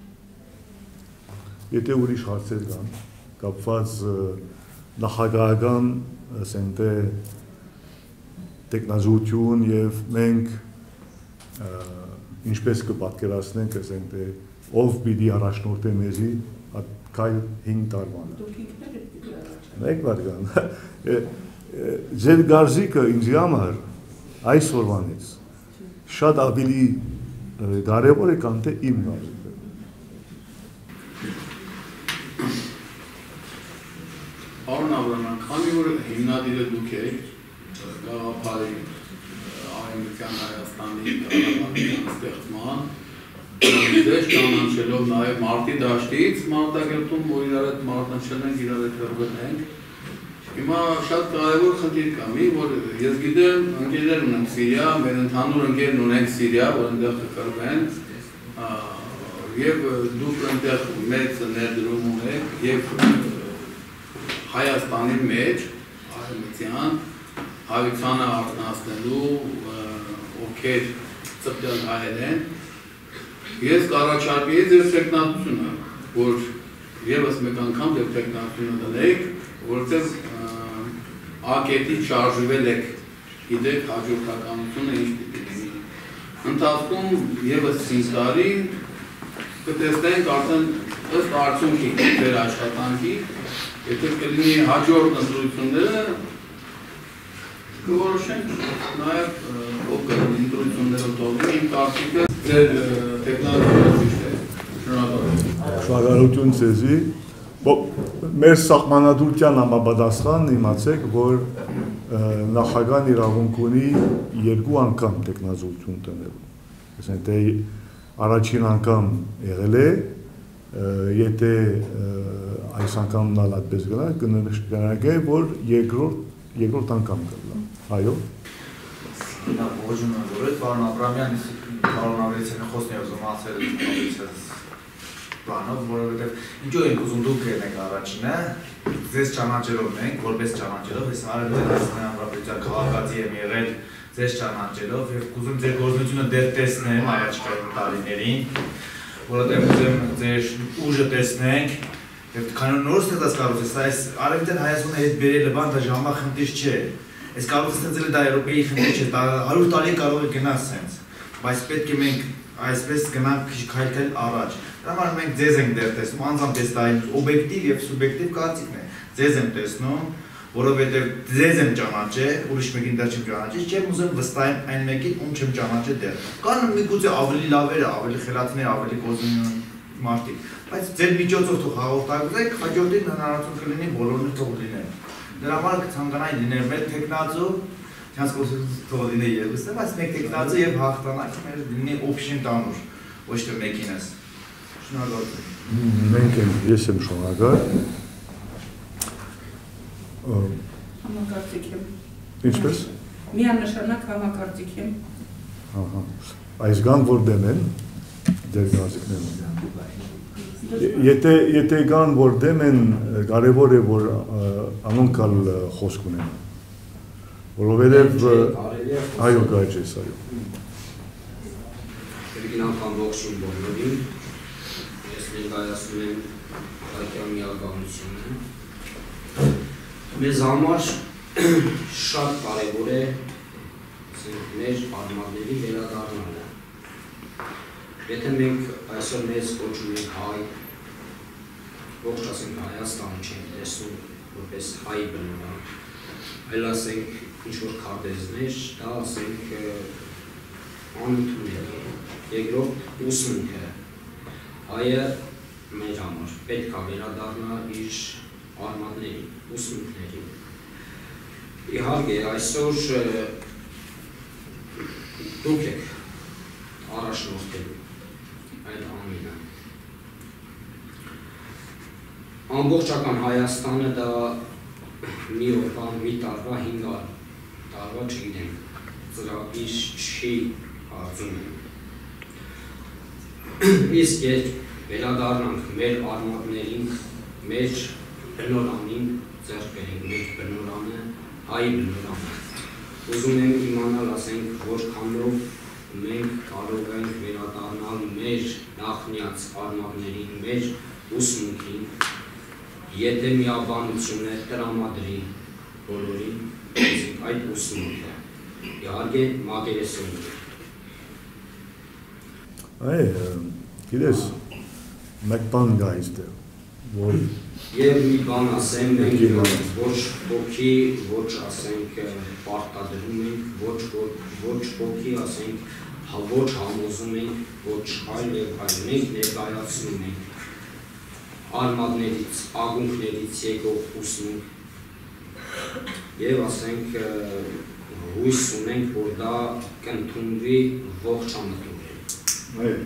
Եթե ուրիշ հարցեր կան, կապված նախագահական, ասենք թե տեխնազություն եւ մենք ինչպես կպատկերացնենք, ասենք թե ով պիտի առաջնորդի մեզի կայ 5 տարվանը։ Մեկ բարգան։ Ձեր գարզիկը ինձի համար այսօրվանից շատ ավելի կարևոր է քան թե իմ գարզիկը։ Պարոն Աբրաման, քանի որ հիմնադիրը դուք եք գաղափարի Արևմտյան Հայաստանի կառավարության ստեղծման, դες ճանաչելով նաև մարտի դաշտից մարտակերտում, որ իրար հետ մարտնչելենք, իրար հետ հրվտնենք, հիմա շատ կարևոր խնդիր կա, որ ես գիտեմ ընկերներ ունենք Սիրիա, մեր ընդհանուր ընկերն ունենք Սիրիա, որ այնտեղ կկրվեն, եւ դուք այնտեղ մեծ ներդրում ունեք եւ Հայաստանի մեջ Արևմտյան հայությանը արտնասնելու ովքեր ծպտել հայեր են, ես կառաջարկեի ձեր տեխնատությունը, որ եւս մեկ անգամ ձեր տեխնատությունը դնեք, որովհետեւ ակետի շարժվել եք, գիտեք հաջորդականությունը ինչ պիտի լինի։ Ընթացքում եւս 5 տարի կտեսնենք արդեն ըստ արդյունքի ձեր աշխատանքի, եթե կլինի հաջորդ ընտրությունները, կորոշենք նաև ով կլինի ընտրություններով տողի, իմ կարծիքը ձեր տեխնոլոգիա ճիշտ է։ Շնորհակալություն ձեզի։ Մեր սահմանադրության համապատասխան իմացեք, որ նախագահն իրավունք ունի 2 անգամ տեխնազորություն տնելու։ ասենք թե առաջին անգամ եղել է, եթե այս անգամն ալ այդպես գնա, կնշանակե, որ երկրորդ անգամ կլա, այո։ Նա ողջունում եմ, որ պարոն Աբրամյան, պարոն Ավելիցյանը խոսն է ուզում ասել Ավելիցյանը պլանով, որովհետև ինչու ենք ուզում դուք եք առաջինը, ձեզ ճանաչելով մենք, որպես ճանաչելով, ես Արևմտյան Հանրապետության քաղաքացի եմ եղել ձեզ ճանաչելով և կուզում ձեր գործունեությունը դեռ տեսնեմ առաջիկա տարիներին, որովհետև ուզում ձեր ուժը տեսնենք, և քանի նոր ստեղծած կառույցը, այս Արևմտյան Հայաստանը հետ բերելը բան դա ժամա խնդիր չէ, այս կառույցը ստեղծելը դա Եվրոպայի խնդիր չէ, 100 տարի կարող է գնա սենց, բայց պետք է մենք այսպես գնանք քայլ առաջ։ Դրա համար մենք ձեզ ենք դեռ տեսնում, անձամբ ես դա օբյեկտիվ և սուբյեկտիվ կարծիքն է, ձեզ եմ տեսնում, որովհետև ձեզ եմ ճանաչել, ուրիշ մեկին դեռ չեմ ճանաչել, չեմ ուզում վստահեմ այն մեկին, ում չեմ ճանաչել դեռ։ Կան միգուցե ավելի լավերը, ավելի խելացներ, ավելի կոզունյուն մարդիկ, բայց ձեր միջոցով թող հաղորդակցեք, հաջորդին հնարավորություն կլինի բոլորն թող լինեն։ Դրա համար կցանկանայի լինել մեր թեկնածու, չանց կորսություն թող լինի երկուսը, բայց մեկ թեկնածու և հաղթանակ մեր լինի օպշին տանուր, ոչ թե մեկինս։ Շնորհակալ Մենք ենք, ես եմ շնորհակալ։ Համակարծիք եմ։ Ինչպես։ Միանշանակ համակարծիք եմ։ Այս գան որ դեմ են, ձեր կարծիքներում։ Եթե գան որ դեմ են, կարևոր է որ անոնք կալ խոսք ունեն։ Որովհետև այո կարելի է, այո։ Երկին անգամ ողջույն բոլորին, ես ներկայացնում եմ Հայաստանի միաբանությունը։ Մեզ համար շատ կարևոր է մեր արմատների վերադառնալը։ Եթե մենք այսօր մեզ կոչում ենք հայ, ողջ ասենք Հայաստանը չենք տեսնում որպես հայ բնորոշ, այլ ասենք ինչ-որ քարտեզներ, դա ասենք անընդունելի է։ Երկրորդ ուսմունքը, հայը մեր համար պետք է վերադառնա իր արմատներին, ուսմունքներին։ Իհարկե այսօր դուք եք առաջնորդելու այդ ամինը։ Ամբողջական Հայաստանը դա մի օրվա, մի տարվա, 5 տարվա չգիտեմ, ծրագիր չի հարցում։ Իսկ երբ վերադառնանք մեր արմատներին, մեր բնորանին ձեռք բերենք, մեր բնորանը, հայ բնորանը։ Ուզում եմ իմանալ, ասենք, որքանով մենք կարող ենք վերադառնալ մեր նախնյաց արմատներին, մեր ուսմունքին, եթե միաբանությունը տրամադրի բոլորին, այդ ուսմունքը, իհարկե մակերեսոնի։ Գիտես, մեկ բան գա այստեղ, որ Եվ մի բան ասեմ, մենք ոչ ոքի, ոչ ասենք պարտադրում ենք, ոչ ոքի ասենք, ոչ համոզում ենք, ոչ այլ և այլ, մենք ներկայացնում ենք արմատներից, ակունքներից եկող ուսմունք և ասենք հույս ունենք, որ դա կընդունվի ողջամտորեն։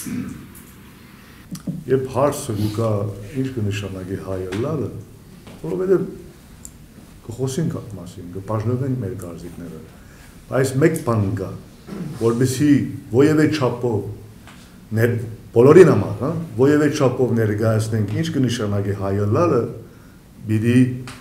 Երբ հարցը գուկա ինչ կնշանակի հայը լալը, որովհետև կխոսենք այդ մասին, կպաշտպանենք մեր կարծիքները, բայց մեկ բան կա, որպեսզի ովևէ չափով բոլորին համար, ովևէ չափով ներկայացնենք ինչ կնշանակի հայը լալը, պիտի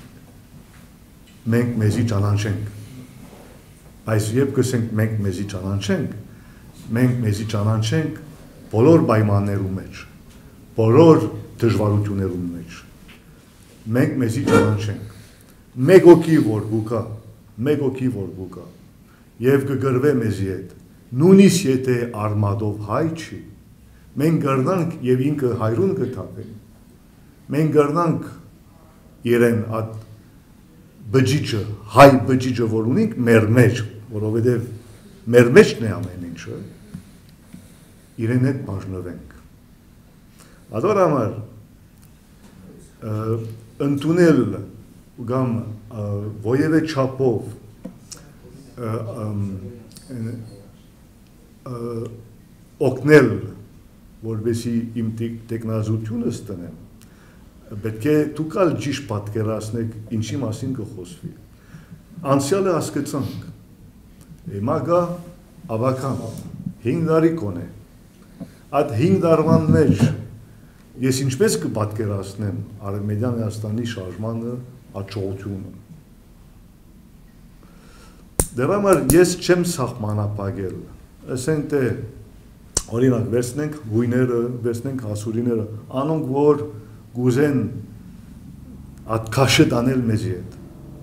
մենք մեզի ճանաչենք, բայց երբ կսենք մենք մեզի ճանաչենք, մենք մեզի ճանաչենք բոլոր պայմաններում մեջ, բոլոր դժվարություններում մեջ, մենք մեզի ճանաչենք, մեկ օքի որ գուկա, և կգրվե մեզի հետ, նույնիսկ եթե արմատով հայ չի, մենք գրնանք և ինքը հայրուն կթափենք, մենք գրնանք իրեն այդ բջիջը, հայ բջիջը որ ունենք մեր մեջ, որովհետև մեր մեջն է ամեն ինչը, իրեն հետ բաժնվենք։ Ադոր համար ընդունել կամ ովևէ չափով օգնել, որպեսզի իմ տեխնազությունը ստանեմ, պետք է դուք ալ ճիշտ պատկերացնեք ինչի մասին կխոսվի։ Անցյալը հասկացանք, հիմա գա ավական, 5 տարի կոնե, այդ 5 տարվան մեջ ես ինչպես կպատկերացնեմ Արևմտյան Հայաստանի շարժմանը, աջակցությունը։ Դրա համար ես չեմ սահմանափակել, ասենք թե օրինակ վերցնենք հույները, վերցնենք հասուրիները, անոնք որ գուզեն այդ քաշը տանել մեզի հետ։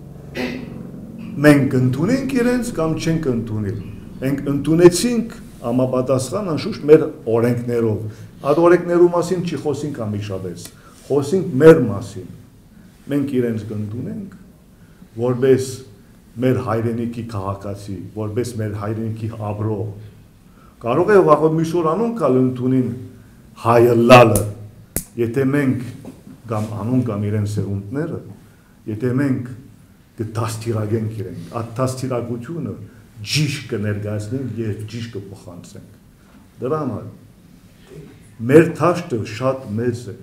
Մենք ընդունենք իրենց կամ չենք ընդունել։ Մենք ընդունեցինք համապատասխան անշուշտ մեր օրենքներով։ Այդ օրենքներու մասին չի խոսենք ամիշաբես, խոսենք մեր մասին։ Մենք իրենց կընդունենք, որպես մեր հայրենիքի քաղաքացի, որպես մեր հայրենիքի ապրող։ Կարող է վաղը մյուս օր անոնք կալ ընդունին հայը լալը, եթե մենք կամ անոնք կամ իրենց սերունդները, եթե մենք կդաստիարակենք իրենք, այդ դաստիարակությունը ճիշտ կներկայացնենք եւ ճիշտ կփոխանցենք։ Դրա համար մեր թաշտը շատ մեծ է։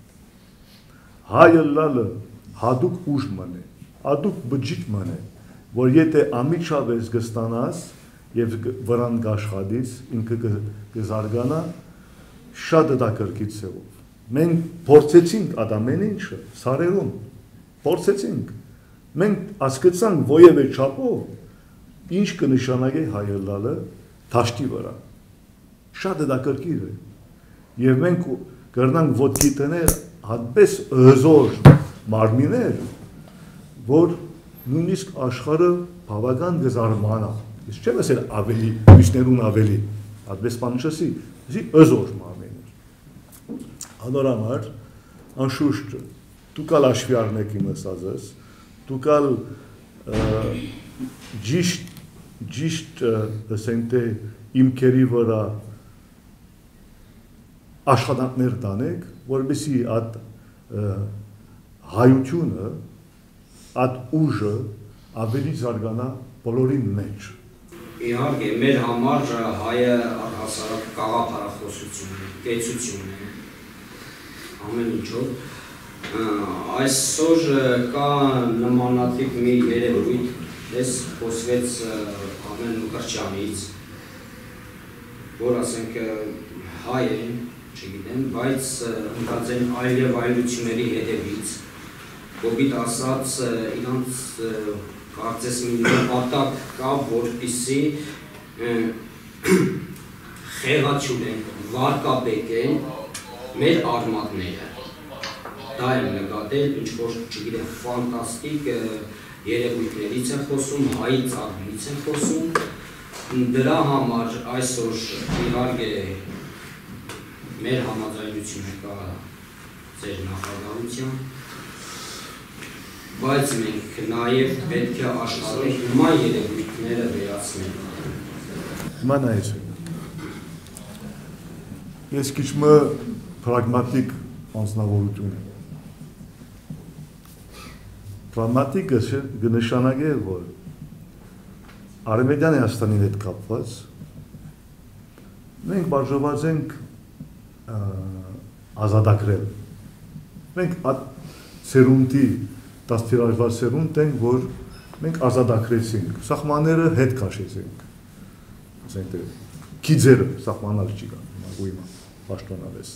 Հայը լալը հadouk ուժ մնե, հadouk բջիջ մնե, որ եթե ամիջավես կստանաս եւ վրան կաշխատից ինքը կզարգանա շատ դակրկից ծավով։ Մենք փորձեցինք այդ ամեն ինչը սարերում, փորձեցինք։ Մենք հասկացանք ովևէ չափով ինչ կնշանակի հայը լալը թաշտի վրա։ Շատ դակրկիր է։ Եվ մենք կրնանք ոտքի տնել հատպես հզոր մարմիներ, որ նույնիսկ աշխարհը բավական կզարմանա։ Ես չեմ ասել ավելի, մյուսներուն ավելի, հատպես բան չասի, ասի հզոր մարմիներ։ Անորամար, անշուշտ, դուք ալ հաշվի առնեք իմ ասածս, դուք ալ ճիշտ ասենք թե իմ քերի վրա աշխատանքներ տանեք, որպեսզի այդ հայությունը, այդ ուժը ավելի զարգանա բոլորի մեջ։ Իհարկե, մեր համար հայը առհասարակ գաղափարախոսություն է, կեցություն է, ամեն ինչով։ Այսօր կա նմանատիպ մի երևույթ, ես խոսվեց Ամեն Մկրտչյանից, որ ասենք հայ են, չգիտեմ, բայց ընկած են այլ եւ այլությունների հետևից, կոպիտ ասած իրանց կարծես մի նպատակ կա, որպեսզի խեղաթյուրեն, վարկաբեկեն մեր արմատները։ Դա եմ նկատել, ինչ-որ, չգիտեմ, ֆանտաստիկ երևույթներից են խոսում, հայի ծագումից են խոսում։ Դրա համար այսօր իհարկե մեր համաձայնությունը կա ձեր նախագահության, բայց մենք նաև պետք է աշխատենք նման երևույթները վերացնել։ Հիմա նայեցեք։ Ես քիչ պրագմատիկ անձնավորություն եմ։ Պրագմատիկը կնշանակի, որ Արևմտյան Հայաստանի հետ կապված մենք բաժանված ենք ազատագրել։ Մենք սերունդի դաստիարակված սերունդ ենք, որ մենք ազատագրեցինք, սահմանները հետ քաշեցինք։ Ասենք թե քիձերը սահմանալ չի կան, գույմա, պաշտոնավես։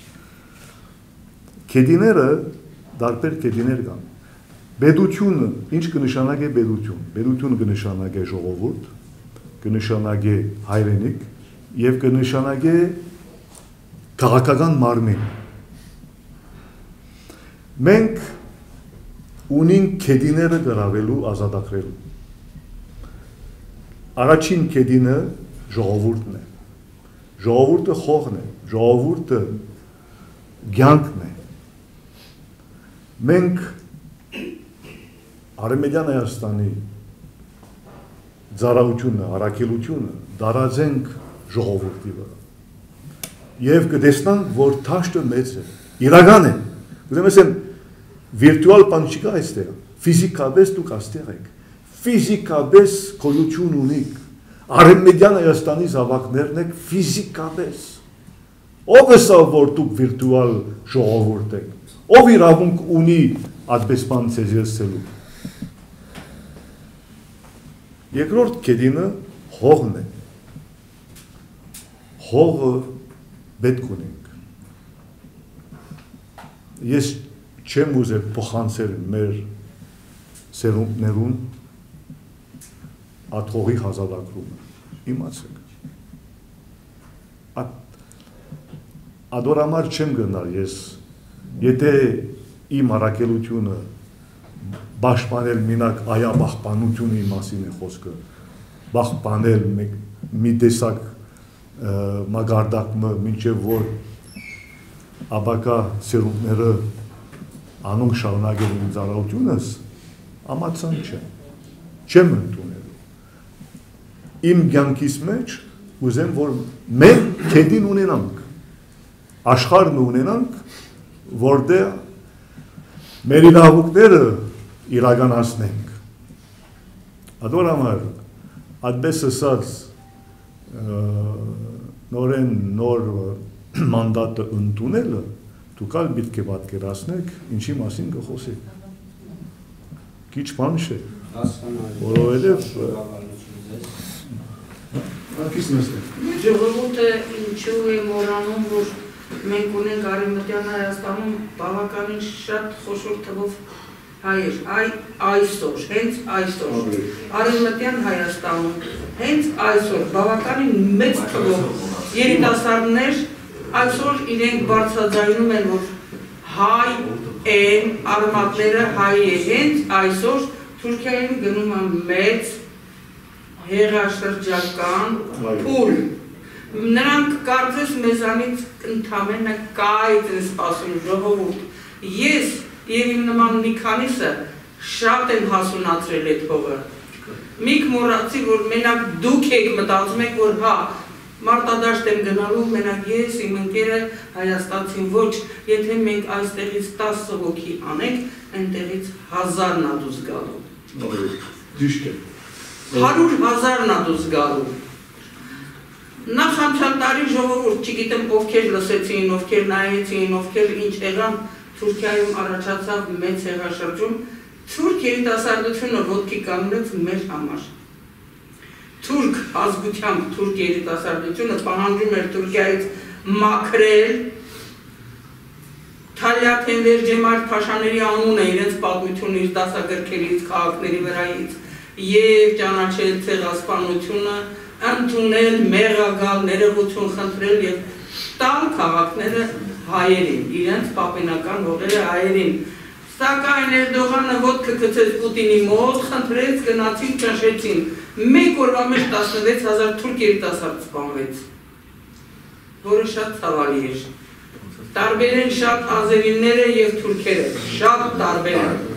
Քեդիները դարբեր քեդիներ կան։ Պետությունը ինչ կնշանակի պետություն։ Պետությունը կնշանակի ժողովուրդ, կնշանակի հայրենիք եւ կնշանակի քաղաքական մարմին։ Մենք ունենք քեդիները գրավելու, ազատագրելու։ Առաջին քեդինը ժողովուրդն է։ Ժողովուրդը խոհն է, ժողովուրդը կյանքն է։ Մենք Արևմտյան Հայաստանի ծառայությունը, առաքելությունը դարածենք ժողովրդի վրա։ Եվ կտեսնանք, որ թաշտը մեծ է, իրական է։ Ուզում ասեմ, վիրտուալ բան չկա այստեղ, ֆիզիկապես դուք այստեղ եք, ֆիզիկապես գոյություն ունիք, Արևմտյան Հայաստանի զավակներն եք ֆիզիկապես։ Ով է սա, որ դուք վիրտուալ ժողովուրդ եք, ով իրավունք ունի այդպես բան ձեզ եսելու։ Երկրորդ կետինը հողն է։ Հողը պետք ունենք։ Ես չեմ ուզել փոխանցել մեր սերունդներուն այդ հողի հազատագրումը։ Իմացեք։ Ադորամար չեմ գնալ ես, եթե իմ առաքելությունը պաշտպանել մենակ այա պահպանությունի մասին է խոսքը, պահպանել մի տեսակ մագարդակը, մինչև որ ապակա սերունդները անոնք շարունակել իմ ծառայությունս, ամացան չեմ ընդունելու։ Իմ կյանքիս մեջ ուզեմ, որ մենք քեդին ունենանք, աշխարհն ունենանք, որտեղ մեր իրավունքները իրականացնենք։ Ադորամար, այդպես ասած նոր մանդատը ընդունելը, դուք ալ պետք է պատկերացնեք, ինչի մասին կխոսեք։ Քիչ բան չէ, որովհետև Ժողովուրդը ինչու է մոռանում, որ մենք ունենք Արևմտյան Հայաստանում բավականին շատ խոշոր թվով հայեր, այսօր, հենց այսօր, Արևմտյան Հայաստանում, հենց այսօր, բավականին մեծ թվով երիտասարդներ այսօր իրենք բարձրաձայնում են, որ հայ են, արմատները հայ է, հենց այսօր Թուրքիայում գնում են մեծ հեղաշրջական փուլ։ Նրանք կարծես մեզանից ընդամենը կայծ են սպասում ժողովուրդ։ Ես եւ իմ նման մի քանիսը շատ եմ հասունացրել այդ հողը։ Մի մոռացի, որ մենակ դուք եք մտածում եք, որ հա, մարտադաշտ եմ գնալու, մենակ ես, իմ ընկերը հայաստանցին ոչ, եթե մենք այստեղից 10 հոգի անենք, այնտեղից 1000-ն ա դուրս գալու։ Ճիշտ է։ 100,000-ն ա դուրս գալու։ Նախ անցյալ տարի ժողովուրդ, չգիտեմ ովքեր լսեցին, ովքեր նայեցին, ովքեր ինչ եղան, Թուրքիայում առաջացավ մեծ հեղաշրջում, թուրք երիտասարդությունը ոտքի կանգնեց մեր համար։ Թուրք ազգությամբ թուրք երիտասարդությունը պահանջում էր Թուրքիայից մաքրել Թալյատ Էնվեր Ջեմալ Փաշաների անունը իրենց պատմությունից, դասագրքերից, քաղաքների վրայից եւ ճանաչել ցեղասպանությունը, ընդունել, մեղագալ, ներողություն խնդրել եւ տալ քաղաքները հայերին, իրենց պապենական հողերը հայերին։ Սակայն Էրդողանը ոտքը գցեց Պուտինի մոտ, խնդրեց, գնացին, ճնշեցին։ Մեկ օրվա մեջ 16,000 թուրք երիտասարդ սպանվեց, որը շատ ցավալի էր։ Տարբեր են շատ ազերիները եւ թուրքերը, շատ տարբեր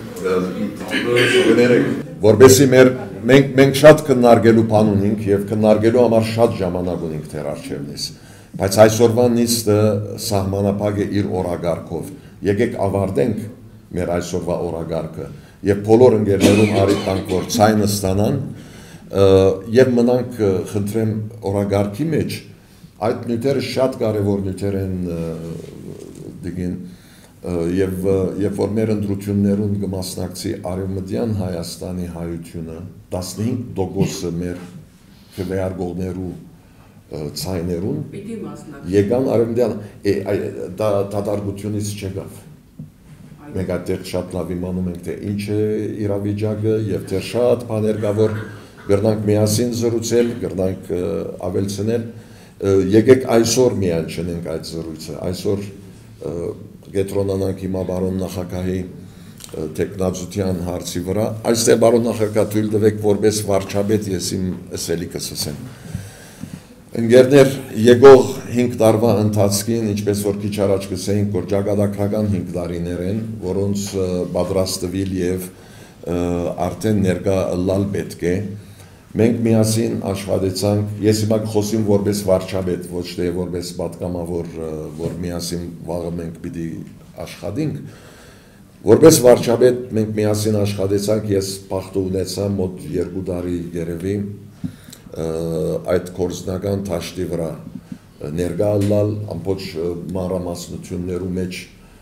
են։ Որբեսի մենք շատ քննարկելու բան ունենք եւ քննարկելու համար շատ ժամանակ ունենք դեռ առջևնից, բայց այսօրվա նիստը սահմանափակ է իր օրագարկով։ Եկեք ավարտենք մեր այսօրվա օրագարկը եւ բոլոր ընկերներում արի տանք, որ ցայնը ստանան եւ մնանք խնդրեմ օրագարկի մեջ այդ նյութերը շատ կարեւոր նյութեր են դիգին եւ որ մեր ընտրություններուն կմասնակցի Արևմտյան Հայաստանի հայությունը 15% մեր քվեարկողներու ցայներուն եկան Արևմտյան դատարկությունից չեկավ։ Մենք այդտեղ շատ լավ իմանում ենք, թե ինչ է իրավիճակը եւ թե շատ բաներ կա, որ գրնանք միասին զրուցել, գրնանք ավելցնել։ Եկեք այսօր միայն չնենք այդ զրույցը, այսօր կենտրոնանանք հիմա բարոն նախագահի տեխնազության հարցի վրա, այստեղ բարոն նախագահ թույլ տվեք որպես վարչապետ ես իմ ըսելիքս ասեմ։ Ընկերներ, եկող 5 տարվա ընթացքին, ինչպես որ քիչ առաջ գսեինք, որ ճակատագրական 5 տարիներ են, որոնց պատրաստվել եւ արդեն ներկա լալ պետք է։ Մենք միասին աշխատեցանք, ես հիմա խոսիմ որպես վարչապետ, ոչ թե որպես պատգամավոր, որ միասին վաղը մենք պիտի աշխատենք։ Որպես վարչապետ մենք միասին աշխատեցանք, ես բախտ ունեցա մոտ 2 տարի երևի այդ կորզնական թաշտի վրա ներկա լալ ամբողջ մանրամասնություններու մեջ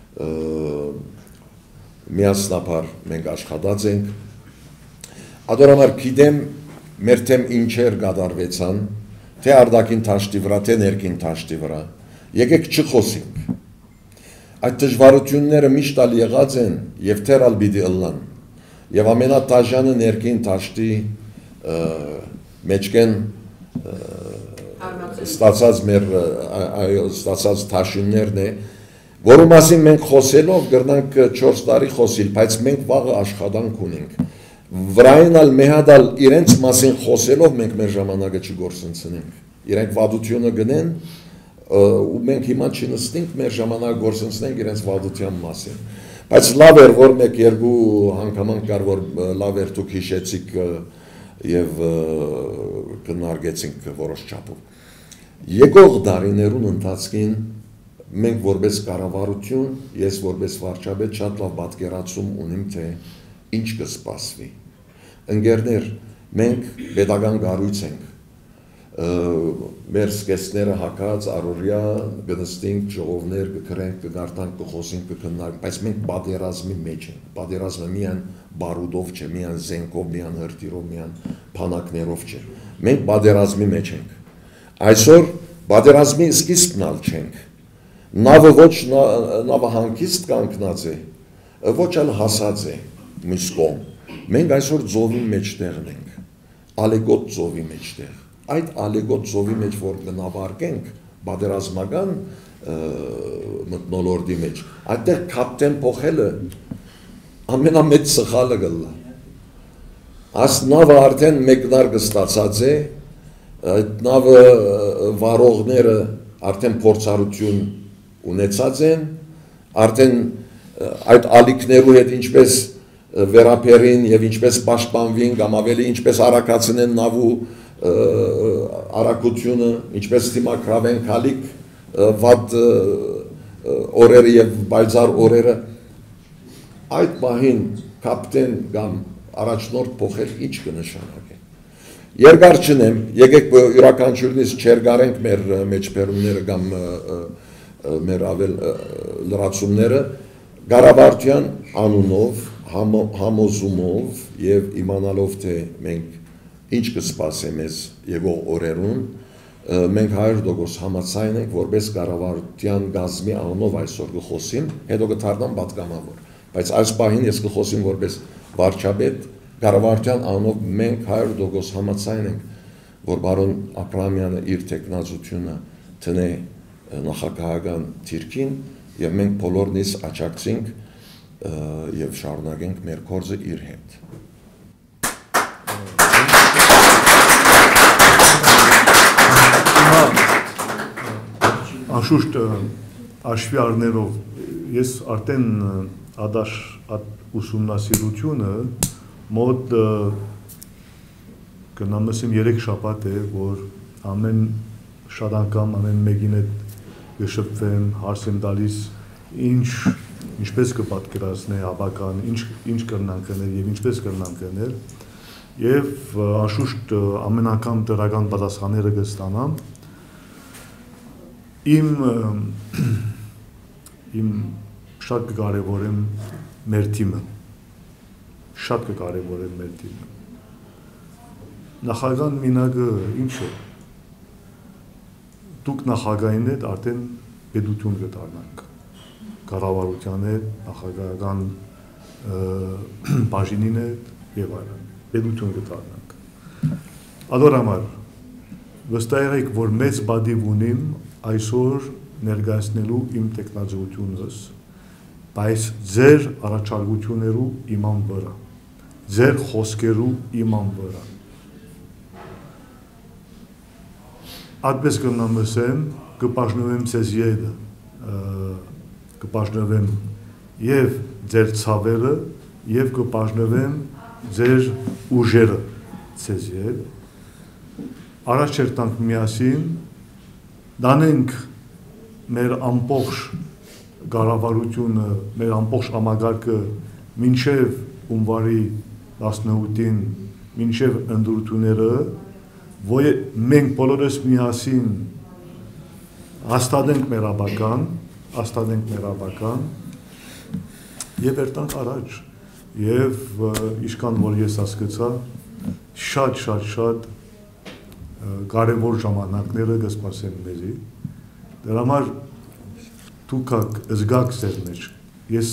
միասնապար մենք աշխատած ենք ադորամար գիտեմ մեր թեմ ինչեր գադարվեցան թե արդակին թաշտի վրա թե ներքին թաշտի վրա եկեք չխոսենք այդ դժվարությունները միշտ ալ եղած են եւ թերալ պիտի ըլլան եւ ամենատաժանը ներքին թաշտի մեջքեն ստացած մեր ստացած թաշիններն է որու մասին մենք խոսելով գրնանք 4 տարի խոսիլ բայց մենք վաղը աշխատանք ունենք վրայինալ մեհադալ իրենց մասին խոսելով մենք մեր ժամանակը չգործընծնենք իրենք վադությունը գնեն ու մենք հիմա չնստենք մեր ժամանակ գործընծնենք իրենց վադության մասին բայց լավ էր որ մեկ երկու հանգամանք կար որ լավ էր դուք հիշեցիք եւ կնարգեցինք որոշ չափով եկող դարիներուն ընթացքին մենք որպես կառավարություն ես որպես վարչապետ շատ լավ պատկերացում ունիմ թե ինչ կսպասվի ընկերներ մենք պետական կառույց ենք մեր սկեսները հակած առօրյա գնստենք ժողովներ կգրենք կգարտանք կխոսենք կքննարկենք բայց մենք պատերազմի մեջ ենք պատերազմը միայն բարուդով չէ միայն զենքով միայն հրթիռով միայն փանակներով չէ մենք պատերազմի մեջ ենք այսօր պատերազմի սկիզբն ալ չենք նավը ոչ նավահանգիստ կանգնած է ոչ ալ հասած է մյուս կողմ մենք այսօր ծովի մեջտեղն ենք ալեգոտ ծովի մեջտեղ այդ ալեգոտ ծովի մեջ որ կնավարկենք պատերազմական մթնոլորտի մեջ այդտեղ կապտեն փոխելը ամենամեծ սխալը գլա աս նավը արդեն մեկնարկը ստացած է այդ նավը վարողները արդեն փորձառություն ունեցած են արդեն այդ ալիքներու հետ ինչպես վերապերին եւ ինչպես պաշտպանվին կամ ավելի ինչպես արակացնեն նավու արակությունը ինչպես դիմակրավեն քալիք վատ օրերը եւ բայցար օրերը այդ բահին կապտեն կամ առաջնորդ փոխել ինչ կնշանակի երկար չնեմ եկեք յուրաքանչյուրից չերգարենք մեր մեջբերումները կամ մեր ավել լրացումները Գարաբարդյան անունով համոզումով եւ իմանալով թե մենք ինչ կսպասե մեզ եկող օրերուն մենք 100% համաձայն ենք որպես կառավարության գազմի անունով այսօր կխոսեմ հետո կդառնամ պատգամավոր բայց այս պահին ես կխոսեմ որպես վարչապետ կառավարության անունով մենք 100% համաձայն ենք որ բարոն Աբրահամյանը իր տեխնազությունը տնե նախագահական թիրքին եւ մենք բոլորնից աջակցենք եւ շարունակենք մեր գործը իր հետ Անշուշտ աշվի առներով ես արդեն ադաշ ուսումնասիրությունը մոտ կնամսեմ 3 շաբաթ է որ ամեն շատ անգամ ամեն մեկին հետ գշփվեմ հարցեմ տալիս ինչպես կպատկերացնե ապական ինչ կրնանք անել եւ ինչպես կրնանք անել եւ անշուշտ ամեն անգամ դրական պատասխանները կստանամ իմ շատ կկարևորեմ մեր թիմը շատ կկարևորեմ մեր թիմը նախագահան մինագը ինչ է դուք նախագահին հետ արդեն պետություն կդառնանք կառավարության հետ նախագահական բաժինին հետ եւ այլն պետություն կդառնանք ադորամար վստահ եք որ մեծ բադիվ ունիմ այսօր ներկայացնելու իմ տեխնազգությունս բայց ձեր առաջարկություններու իման վրա ձեր խոսքերու իման վրա Այդպես կնամսեմ, կպաշնվեմ ձեզ յետը, կպաշնվեմ և ձեր ցավերը, և կպաշնվեմ ձեր ուժերը ձեզ յետ, առաջ երտանք միասին, դանենք մեր ամբողջ կառավարությունը, մեր ամբողջ համագարկը մինչև հունվարի 18-ին, մինչև ընդրությունները որ մենք բոլորս միասին հաստատենք մեր ապական եւ երտանք առաջ եւ ինչքան որ ես հասկացա շատ կարևոր ժամանակները կսպասեն մեզի դրա համար դուք զգաք ձեր մեջ ես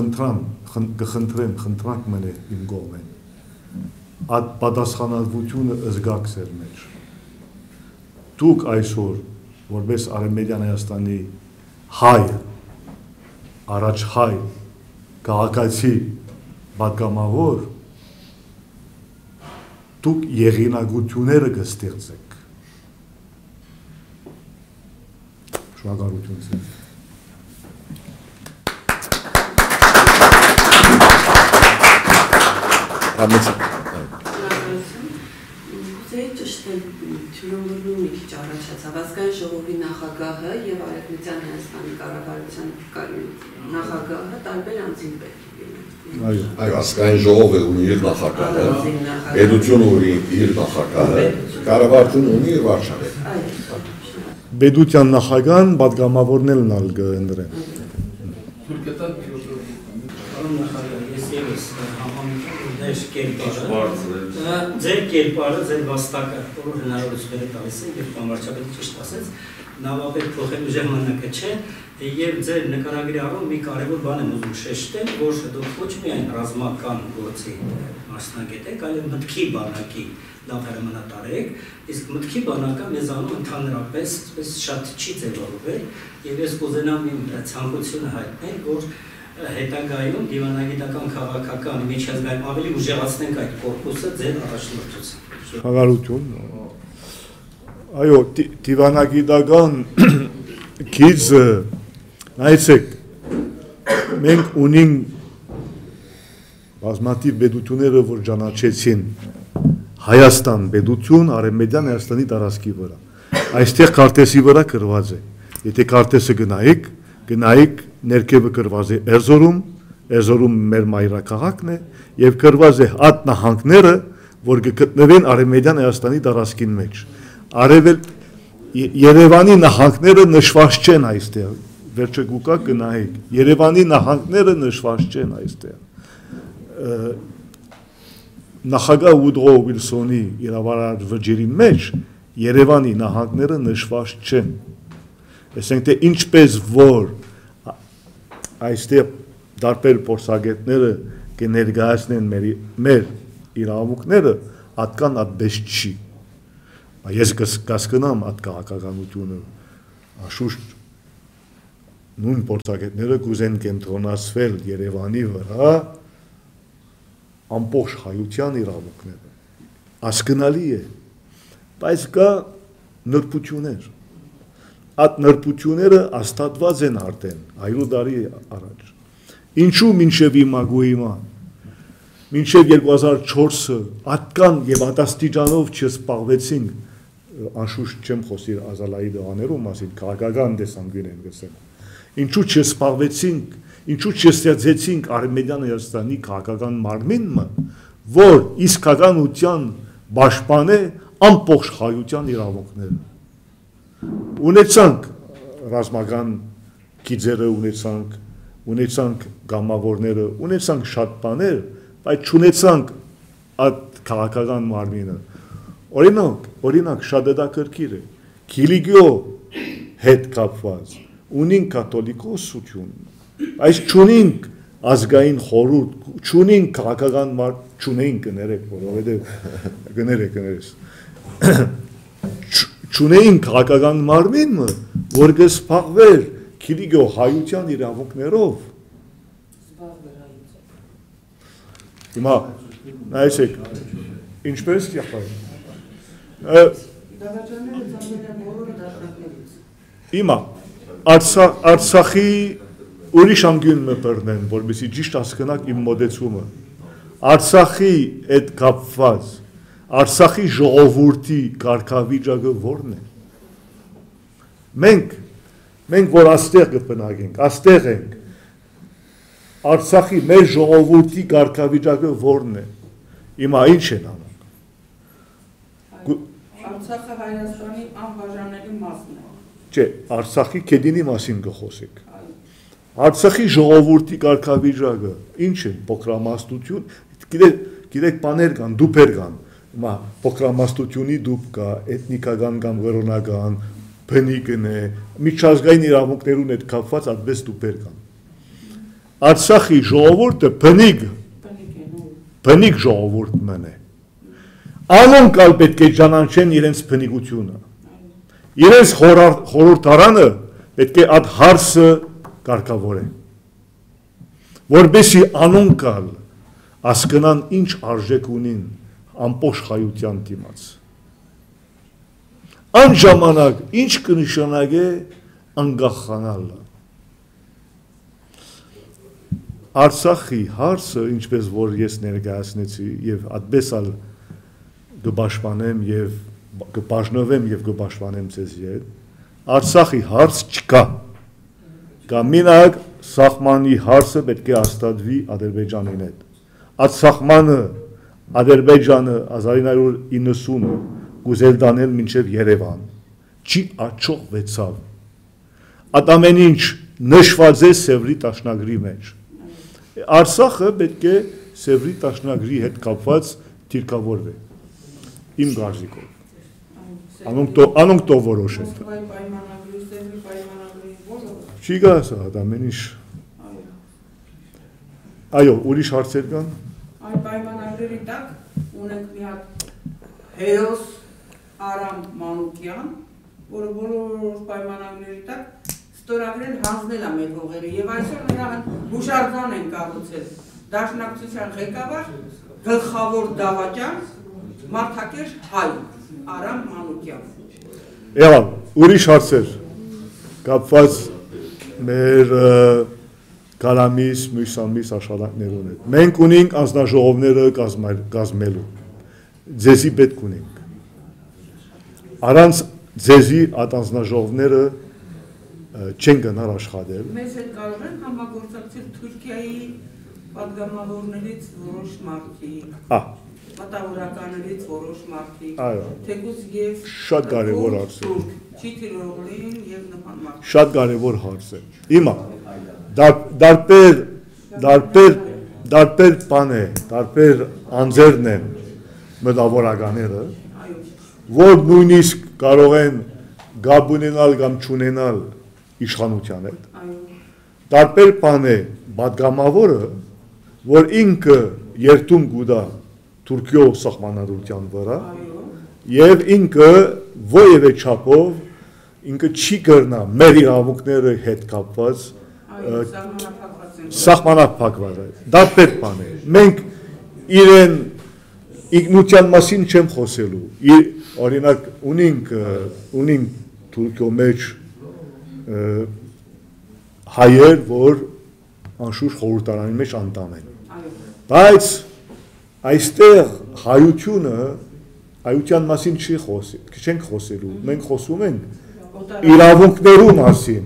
խնդրանք մնե իմ կողմեն այդ պատասխանատվությունը զգաք ձեր մեջ դուք այսօր որպես Արևմտյան Հայաստանի հայ առաջ հայ քաղաքացի պատգամավոր դուք եղինակությունները կստեղծեք շնորհակալություն ձեզ Թյուրոմորում մի քիչ առաջացավ ազգային ժողովի նախագահը եւ Արևմտյան Հայաստանի կառավարության նախագահը տարբեր անձին պետք է լինեն։ Այո, ազգային ժողովը ունի իր նախագահը, պետությունը ունի իր նախագահը, կառավարությունը ունի իր վարչապետը։ Պետության նախագահան պատգամավորն էլ նալ կընդրեն։ Ձեր կերպարը, ձեր վաստակը բոլոր հնարավորությունները տալիս են եւ կամարչապետը ճիշտ ասեց, նավապետ փոխելու ժամանակը չէ եւ ձեր նկարագրի առում մի կարեւոր բան եմ ուզում շեշտել, որ դուք ոչ միայն ռազմական գործի մասնագետ եք, այլև մտքի բանակի լավ հրամանատար եք, իսկ մտքի բանակը մեզանում ընդհանրապես շատ չի ձևավորվել եւ ես կուզենամ իմ ցանկությունը հայտնել, որ հետագայում դիվանագիտական քաղաքական միջազգային ավելի ուժեղացնենք այդ կորպուսը ձեր առաջնորդությամբ։ Շնորհակալություն։ Այո, դիվանագիտական գիծը նայեցեք մենք ունենք բազմաթիվ պետությունները որ ճանաչեցին Հայաստան պետություն Արևմտյան Հայաստանի տարածքի վրա։ Այստեղ քարտեզի վրա գրված է։ Եթե քարտեզը գնայիք ներքևը գրված է Էրզորում մեր մայրաքաղաքն է եւ գրված է այդ նահանգները, որ գտնվեն Արևմտյան Հայաստանի տարածքին մեջ։ Երևանի նահանգները նշված չեն այստեղ։ Վերջը գուկա գնայիք։ Երևանի նահանգները նշված չեն այստեղ։ Նախագահ Ուդրո Վիլսոնի իրավարար վճիրի մեջ Երևանի նահանգները նշված չեն։ Այսինքն թե ինչպես որ այստեղ դարբեր փորձագետները կներկայացնեն մեր իրավունքները, այդքան այդպես չի։ Ես կասկնամ այդ քաղաքականությունը, անշուշտ նույն փորձագետները կուզեն կենտրոնացվել Երևանի վրա ամբողջ հայության իրավունքները։ Հասկանալի է, բայց կա նրբություններ։ Այդ նրբությունները հաստատված են արդեն 100 տարի առաջ։ Ինչու մինչև հիմա մինչև 2004-ը այդքան եւ ատաստիճանով չսպաղվեցինք, անշուշտ չեմ խոսի Ազալայի դողաներու մասին, քաղաքական տեսանկյուն եմ գսել։ Ինչու չսպաղվեցինք, ինչու չստեղծեցինք Արևմտյան Հայաստանի քաղաքական մարմինը, որ իսկականության պաշտպանե ամբողջ հայության իրավունքները։ Ունեցանք ռազմական գիծերը, ունեցանք գամավորները, ունեցանք շատ բաներ, բայց չունեցանք այդ քաղաքական մարմինը։ Օրինակ շատ հետաքրքիր է, Քիլիգիո հետ կապված ունին կաթոլիկոսություն, բայց չունենք ազգային խորհուրդ, չունենք քաղաքական չունենք կներեք, որովհետև կներես չունեին քաղաքական մարմինը, որ կսպաղվեր Քիլիգիո հայության իրավունքներով։ Հիմա նայեցեք, ինչպես եղբայր։ Հիմա Արցախի ուրիշ անգյուն մպրնեն, որպեսզի ճիշտ հասկանաք իմ մոտեցումը։ Արցախի հետ կապված Արցախի ժողովրդի կարգավիճակը ո՞րն է։ Մենք որ աստեղ կբնակենք, աստեղ ենք։ Արցախի մեր ժողովրդի կարգավիճակը ո՞րն է։ Հիմա ինչ են անում։ Արցախը Հայաստանի անբաժանելի մասն է։ Չէ, Արցախի կեդինի մասին կխոսենք։ Արցախի ժողովրդի կարգավիճակը ինչ է, փոքրամասնություն, գիտեք բաներ կան, դուպեր կան, հիմա փոքրամասնությունի դուպ կա, էթնիկական կամ կրոնական, բնիկն է, միջազգային իրավունքներուն հետ կապված այդպես դուպեր կան։ Արցախի ժողովուրդը բնիկ ժողովուրդ մնե։ Անոնքալ պետք է ճանաչեն իրենց բնիկությունը։ Իրենց խորհրդարանը պետք է այդ հարցը կարգավորեն, որպեսզի անոնքալ հասկանան ինչ արժեք ունին ամբողջ հայության դիմաց։ Այն ժամանակ ինչ կնշանակե անկախանալը։ Արցախի հարցը, ինչպես որ ես ներկայացնեցի եւ այդպես ալ կպաշտպանեմ եւ կբաժնվեմ եւ կպաշտպանեմ ձեզ հետ, Արցախի հարց չկա։ Կամ մենակ սահմանի հարցը պետք է հաստատվի Ադրբեջանի հետ։ Այդ սահմանը Ադրբեջանը 1990-ը գուզել դանել մինչև Երևան, չի աչողվեցավ։ Այդ ամեն ինչ նշված է Սևրի տաշնագրի մեջ։ Արցախը պետք է Սևրի տաշնագրի հետ կապված դիրքավորվի։ Իմ կարծիքով։ Անոնք տո որոշեն։ Չի գա սա, ամեն ինչ։ Այո, ուրիշ հարցեր կան։ Այդ պայմանագրերի տակ ունենք մի հատ հերոս Արամ Մանուկյան, որը բոլոր պայմանագրերի տակ ստորագրել հանձնել է մեր հողերը եւ այսօր նրա հուշարձան են կառուցել Դաշնակցության ղեկավար գլխավոր դավաճան Մարդակերտ հայ Արամ Մանուկյան։ Եղավ, ուրիշ հարցեր կապված մեր Գալամիս, Մույսամիս աշխատանքներուն հետ։ Մենք ունենք անձնաժողովները կազմելու։ Ձեզի պետք ունենք։ Առանց ձեզի այդ անձնաժողովները չեն գնար աշխատել։ Մեզ հետ կարող են համագործակցել Թուրքիայի պատգամավորներից որոշ մարդիկ, մտավորականներից որոշ մարդիկ, թեկուզ եւ շատ կարևոր հարց է։ Չի թիրողլին եւ նման մարդիկ։ Շատ կարևոր հարց է։ Հիմա դարբեր բան է, դարբեր անձերն են մտավորականները, որ նույնիսկ կարող են գաբ ունենալ կամ չունենալ իշխանության հետ։ Դարբեր բան է պատգամավորը, որ ինքը երթում գուտա Թուրքիո սահմանադրության վրա եւ ինքը ովևէ չափով ինքը չի կրնա մեր իրավունքները հետ կապված սահմանափակված է։ Դարբեր բան է։ Մենք իրեն ինքնության մասին չեմ խոսելու։ Օրինակ ունենք Թուրքիո մեջ հայեր, որ անշուշտ խորհրդարանի մեջ անդամ են։ Բայց այստեղ հայության մասին չենք խոսելու, մենք խոսում ենք իրավունքներու մասին։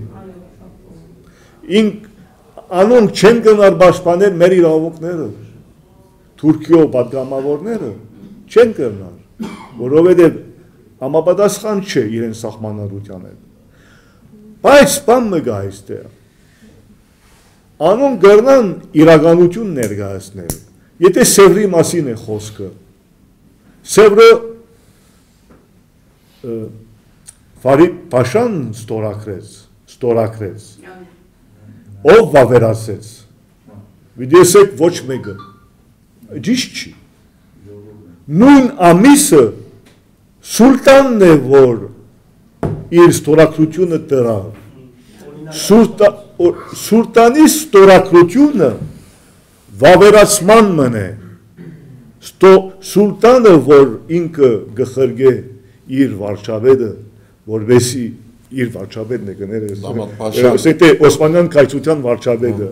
Անոնք չեն գնար պաշտպանել մեր իրավունքները, Թուրքիո պատգամավորները չեն գնար, որովհետև համապատասխան չէ իրեն սահմանադրության հետ։ Բայց բան մը գա այստեղ, անոնք գնան իրականություն ներկայացնել։ Եթե Սևրի մասին է խոսքը, Սևրը Ֆարիդ Փաշան ստորագրեց, ով վավերացեց, վիդեսեք ոչ մեկը, ճիշտ չի։ Նույն ամիսը Սուլտանն է, որ իր ստորագրությունը տրավ, Սուլտանի ստորագրությունը վավերացման մն է, Սուլտանը, որ ինքը գխրգե իր վարչապետը, որովհետեւ իր վարչապետն է գները, Օսմանյան կայսրության վարչապետը,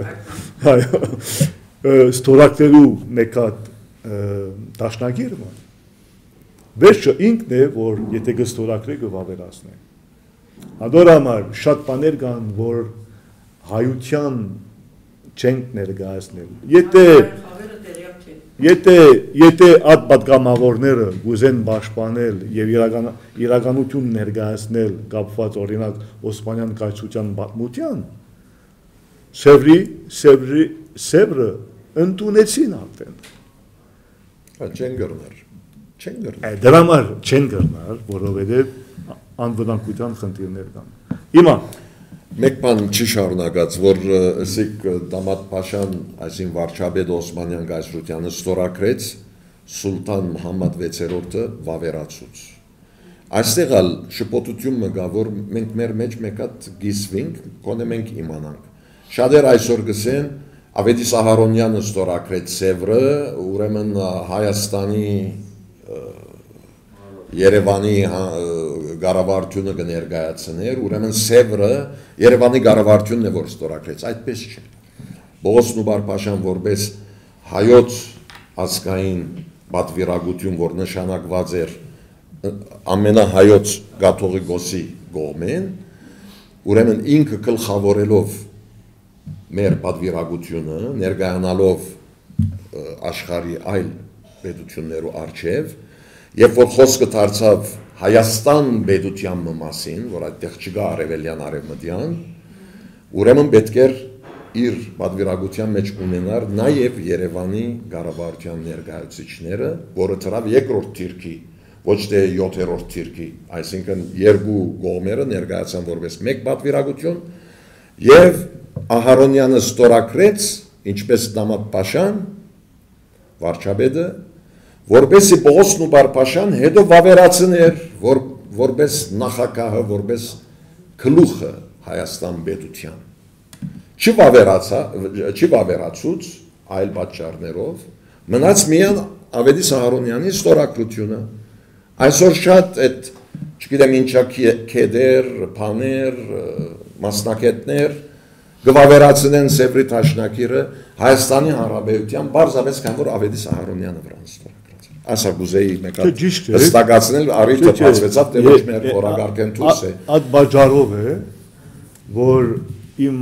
ստորագրելու մեկ հատ դաշնագիրը, վերջը ինքն է, որ եթե կստորագրի կվավերացնի։ Ադոր համար շատ բաներ կան, որ հայության չենք ներկայացնել։ Եթե Եթե այդ պատգամավորները գուզեն պաշտպանել եւ իրականություն ներկայացնել կապված օրինակ Օսմանյան կայսրության պատմության, Սևրը ընդունեցին արդեն։ Չեն գրներ։ Դրա համար չեն գրներ, որովհետեւ անվտանգության խնդիրներ կան։ Հիմա մեկ բան չի շարունակած, որ ասիկ Դամատ Փաշան, այսին վարչապետ Օսմանյան կայսրությանը ստորագրեց Սուլտան Մուհամմադ 6-րդը վավերացուց։ Այստեղ ալ շփոթություն մգա, որ մենք մեր մեջ մեկ հատ գիսվինք, կոնե մենք իմանանք։ Շատեր այսօր գսեն Ավետիս Ահարոնյանը ստորագրեց Սևրը, ուրեմն Հայաստանի Երևանի գարավարությունը կներկայացներ, ուրեմն Սևրը Երևանի գարավարությունն է, որ ստորագրեց, այդպես չէ։ Բողոս Նուբար-Փաշան որպես հայոց ազգային պատվիրակություն, որ նշանակված էր ամենահայոց կաթողիկոսի կողմեն, ուրեմն ինքը գլխավորելով մեր պատվիրակությունը, ներկայանալով աշխարհի այլ պետություններու առջև, երբ որ խոսքը դարձավ Հայաստան պետության մասին, որ այդտեղ չկա արևելյան արևմտյան, ուրեմն պետք էր իր պատվիրակության մեջ ունենար նաև Երևանի կառավարության ներկայացուցիչները, որը դրավ երկրորդ թիրքի, ոչ թե 7-րդ թիրքի, այսինքն երկու կողմերը ներկայացան որպես մեկ պատվիրակություն, եւ Ահարոնյանը ստորագրեց, ինչպես Դամատ Փաշան, վարչապետը, որպեսի Պողոս Նուբար-Փաշան հետո վավերացներ, որպես նախագահը, որպես գլուխը Հայաստան պետության։ Չի վավերացուց այլ պատճառներով, մնաց միայն Ավետիս Ահարոնյանի ստորագրությունը։ Այսօր շատ այդ, չգիտեմ ինչա քեդեր, բաներ, մասնակետներ գվավերացնեն Սևրի Տաշնակիրը Հայաստանի Հանրապետության բարձրապես քան որ Ավետիս Ահարոնյանը վրան ստորագրած էր։ Ասա գուզեի մեկ հստակացնել առիթը բացվեցավ, թե ոչ մեր օրագարկեն դուրս է։ Այդ բաժարով է, որ իմ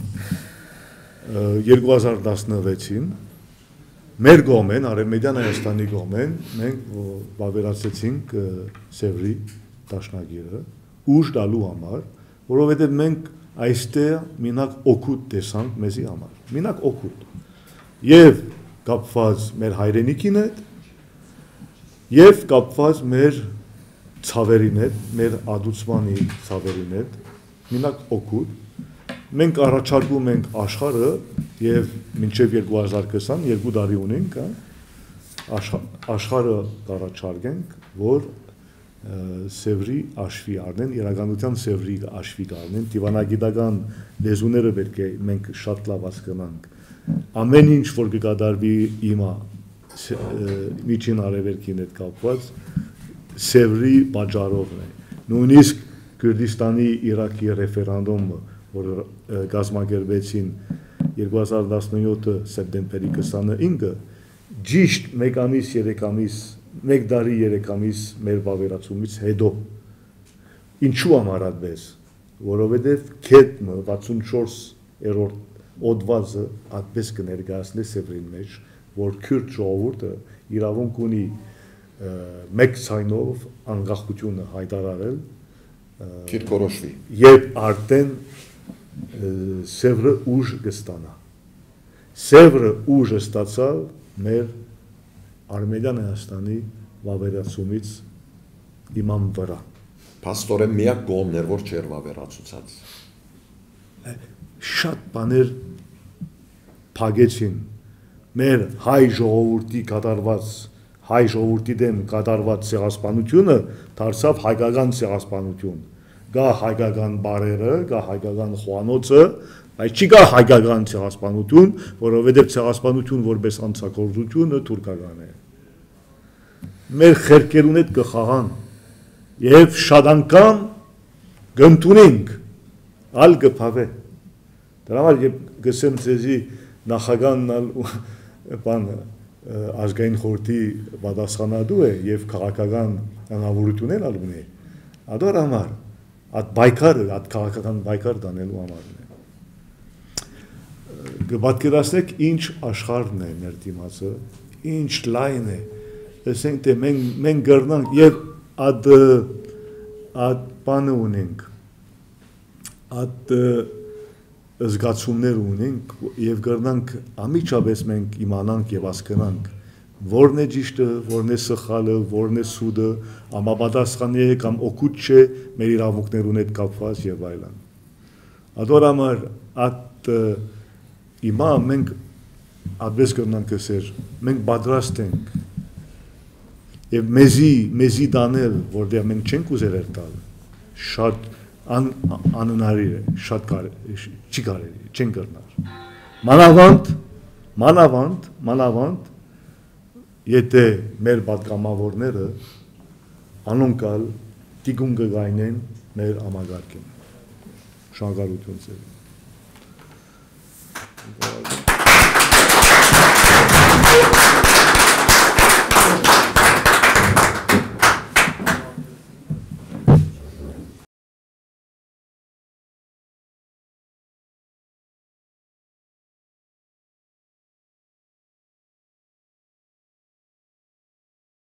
2016-ին մեր կողմեն, Արևմտյան Հայաստանի կողմեն, մենք վավերացեցինք Սևրի Տաշնակիրը ուժ տալու համար, որովհետև մենք այստեղ մինակ օգուտ տեսանք մեզի համար, մինակ օգուտ, և կապված մեր հայրենիքին հետ, և կապված մեր ցավերին հետ, մեր ադուցմանի ցավերին հետ, մինակ օգուտ, մենք առաջարկում ենք աշխարհը և մինչև 2020, 2 տարի ունենք, աշխարհը կառաջարկենք, որ Սևրի աշվի առնեն, իրականության Սևրի աշվի առնեն, դիվանագիտական լեզուները պետք է մենք շատ լավ հասկանանք։ Ամեն ինչ որ կկատարվի հիմա միջին արևելքին հետ կապված Սևրի պատճառովն է։ Նույնիսկ Քուրդիստանի Իրաքի ռեֆերենդումը, որ կազմակերպեցին 2017 սեպտեմբերի 29-ը, ճիշտ 1 ամիս, 3 ամիս 1 տարի 3 ամիս մեր վավերացումից հետո ինչու համար այդպես, որովհետև քեդը 64-րդ օդվածը այդպես կներկայացնի Սևրին մեջ, որ քուրդ ժողովուրդը իրավունք ունի մեկ ցայնով անկախությունը հայտարարել, կորոշվի, երբ արդեն Սևրը ուժ կստանա։ Սևրը ուժը ստացավ մեր Արմենիան Հայաստանի վավերացումից իման վրա։ Փաստորեն միակ կողմներ, որ չէր վավերացուցած։ Շատ բաներ փագեցին մեր հայ ժողովրդի կատարված, հայ ժողովրդի դեմ կատարված ցեղասպանությունը դարձավ հայկական ցեղասպանություն։ Գա հայկական բարերը, գա հայկական խոհանոցը, բայց չի գա հայկական ցեղասպանություն, որովհետև ցեղասպանություն որպես անցակործությունը թուրքական է։ Մեր խերկերուն հետ կխաղան եւ շատ անգամ գնդունենք ալ կփավե։ Դրա համար երբ գսեմ ցեզի նախագահն բան ազգային խորհրդի պատասխանատու է եւ քաղաքական հնարավորություն էլ ունի, ադոր համար այդ բայկարը, այդ քաղաքական բայկար դանելու համարն է։ Կպատկերացնեք ինչ աշխարհն է մեր դիմացը, ինչ լայն է, ասենք թե մենք գրնանք եւ այդ բանը ունենք, այդ զգացումներ ունենք եւ գրնանք ամիջապես մենք իմանանք եւ հասկանանք որն է ճիշտը, որն է սխալը, որն է սուտը, համապատասխան է կամ օգուտ չէ մեր իրավունքներուն հետ կապված եւ այլն։ Ադոր համար այդ հիմա մենք ադպես կրնանք ասել, մենք պատրաստ ենք եւ մեզի դանել, որտեղ մենք չենք ուզել տալ, շատ անհնարին է, շատ չի կարելի, չեն կրնար։ Մանավանդ եթե մեր պատգամավորները անոնքալ տիկուն կգայնեն մեր համագարկին։ Շնորհակալություն ձեզ։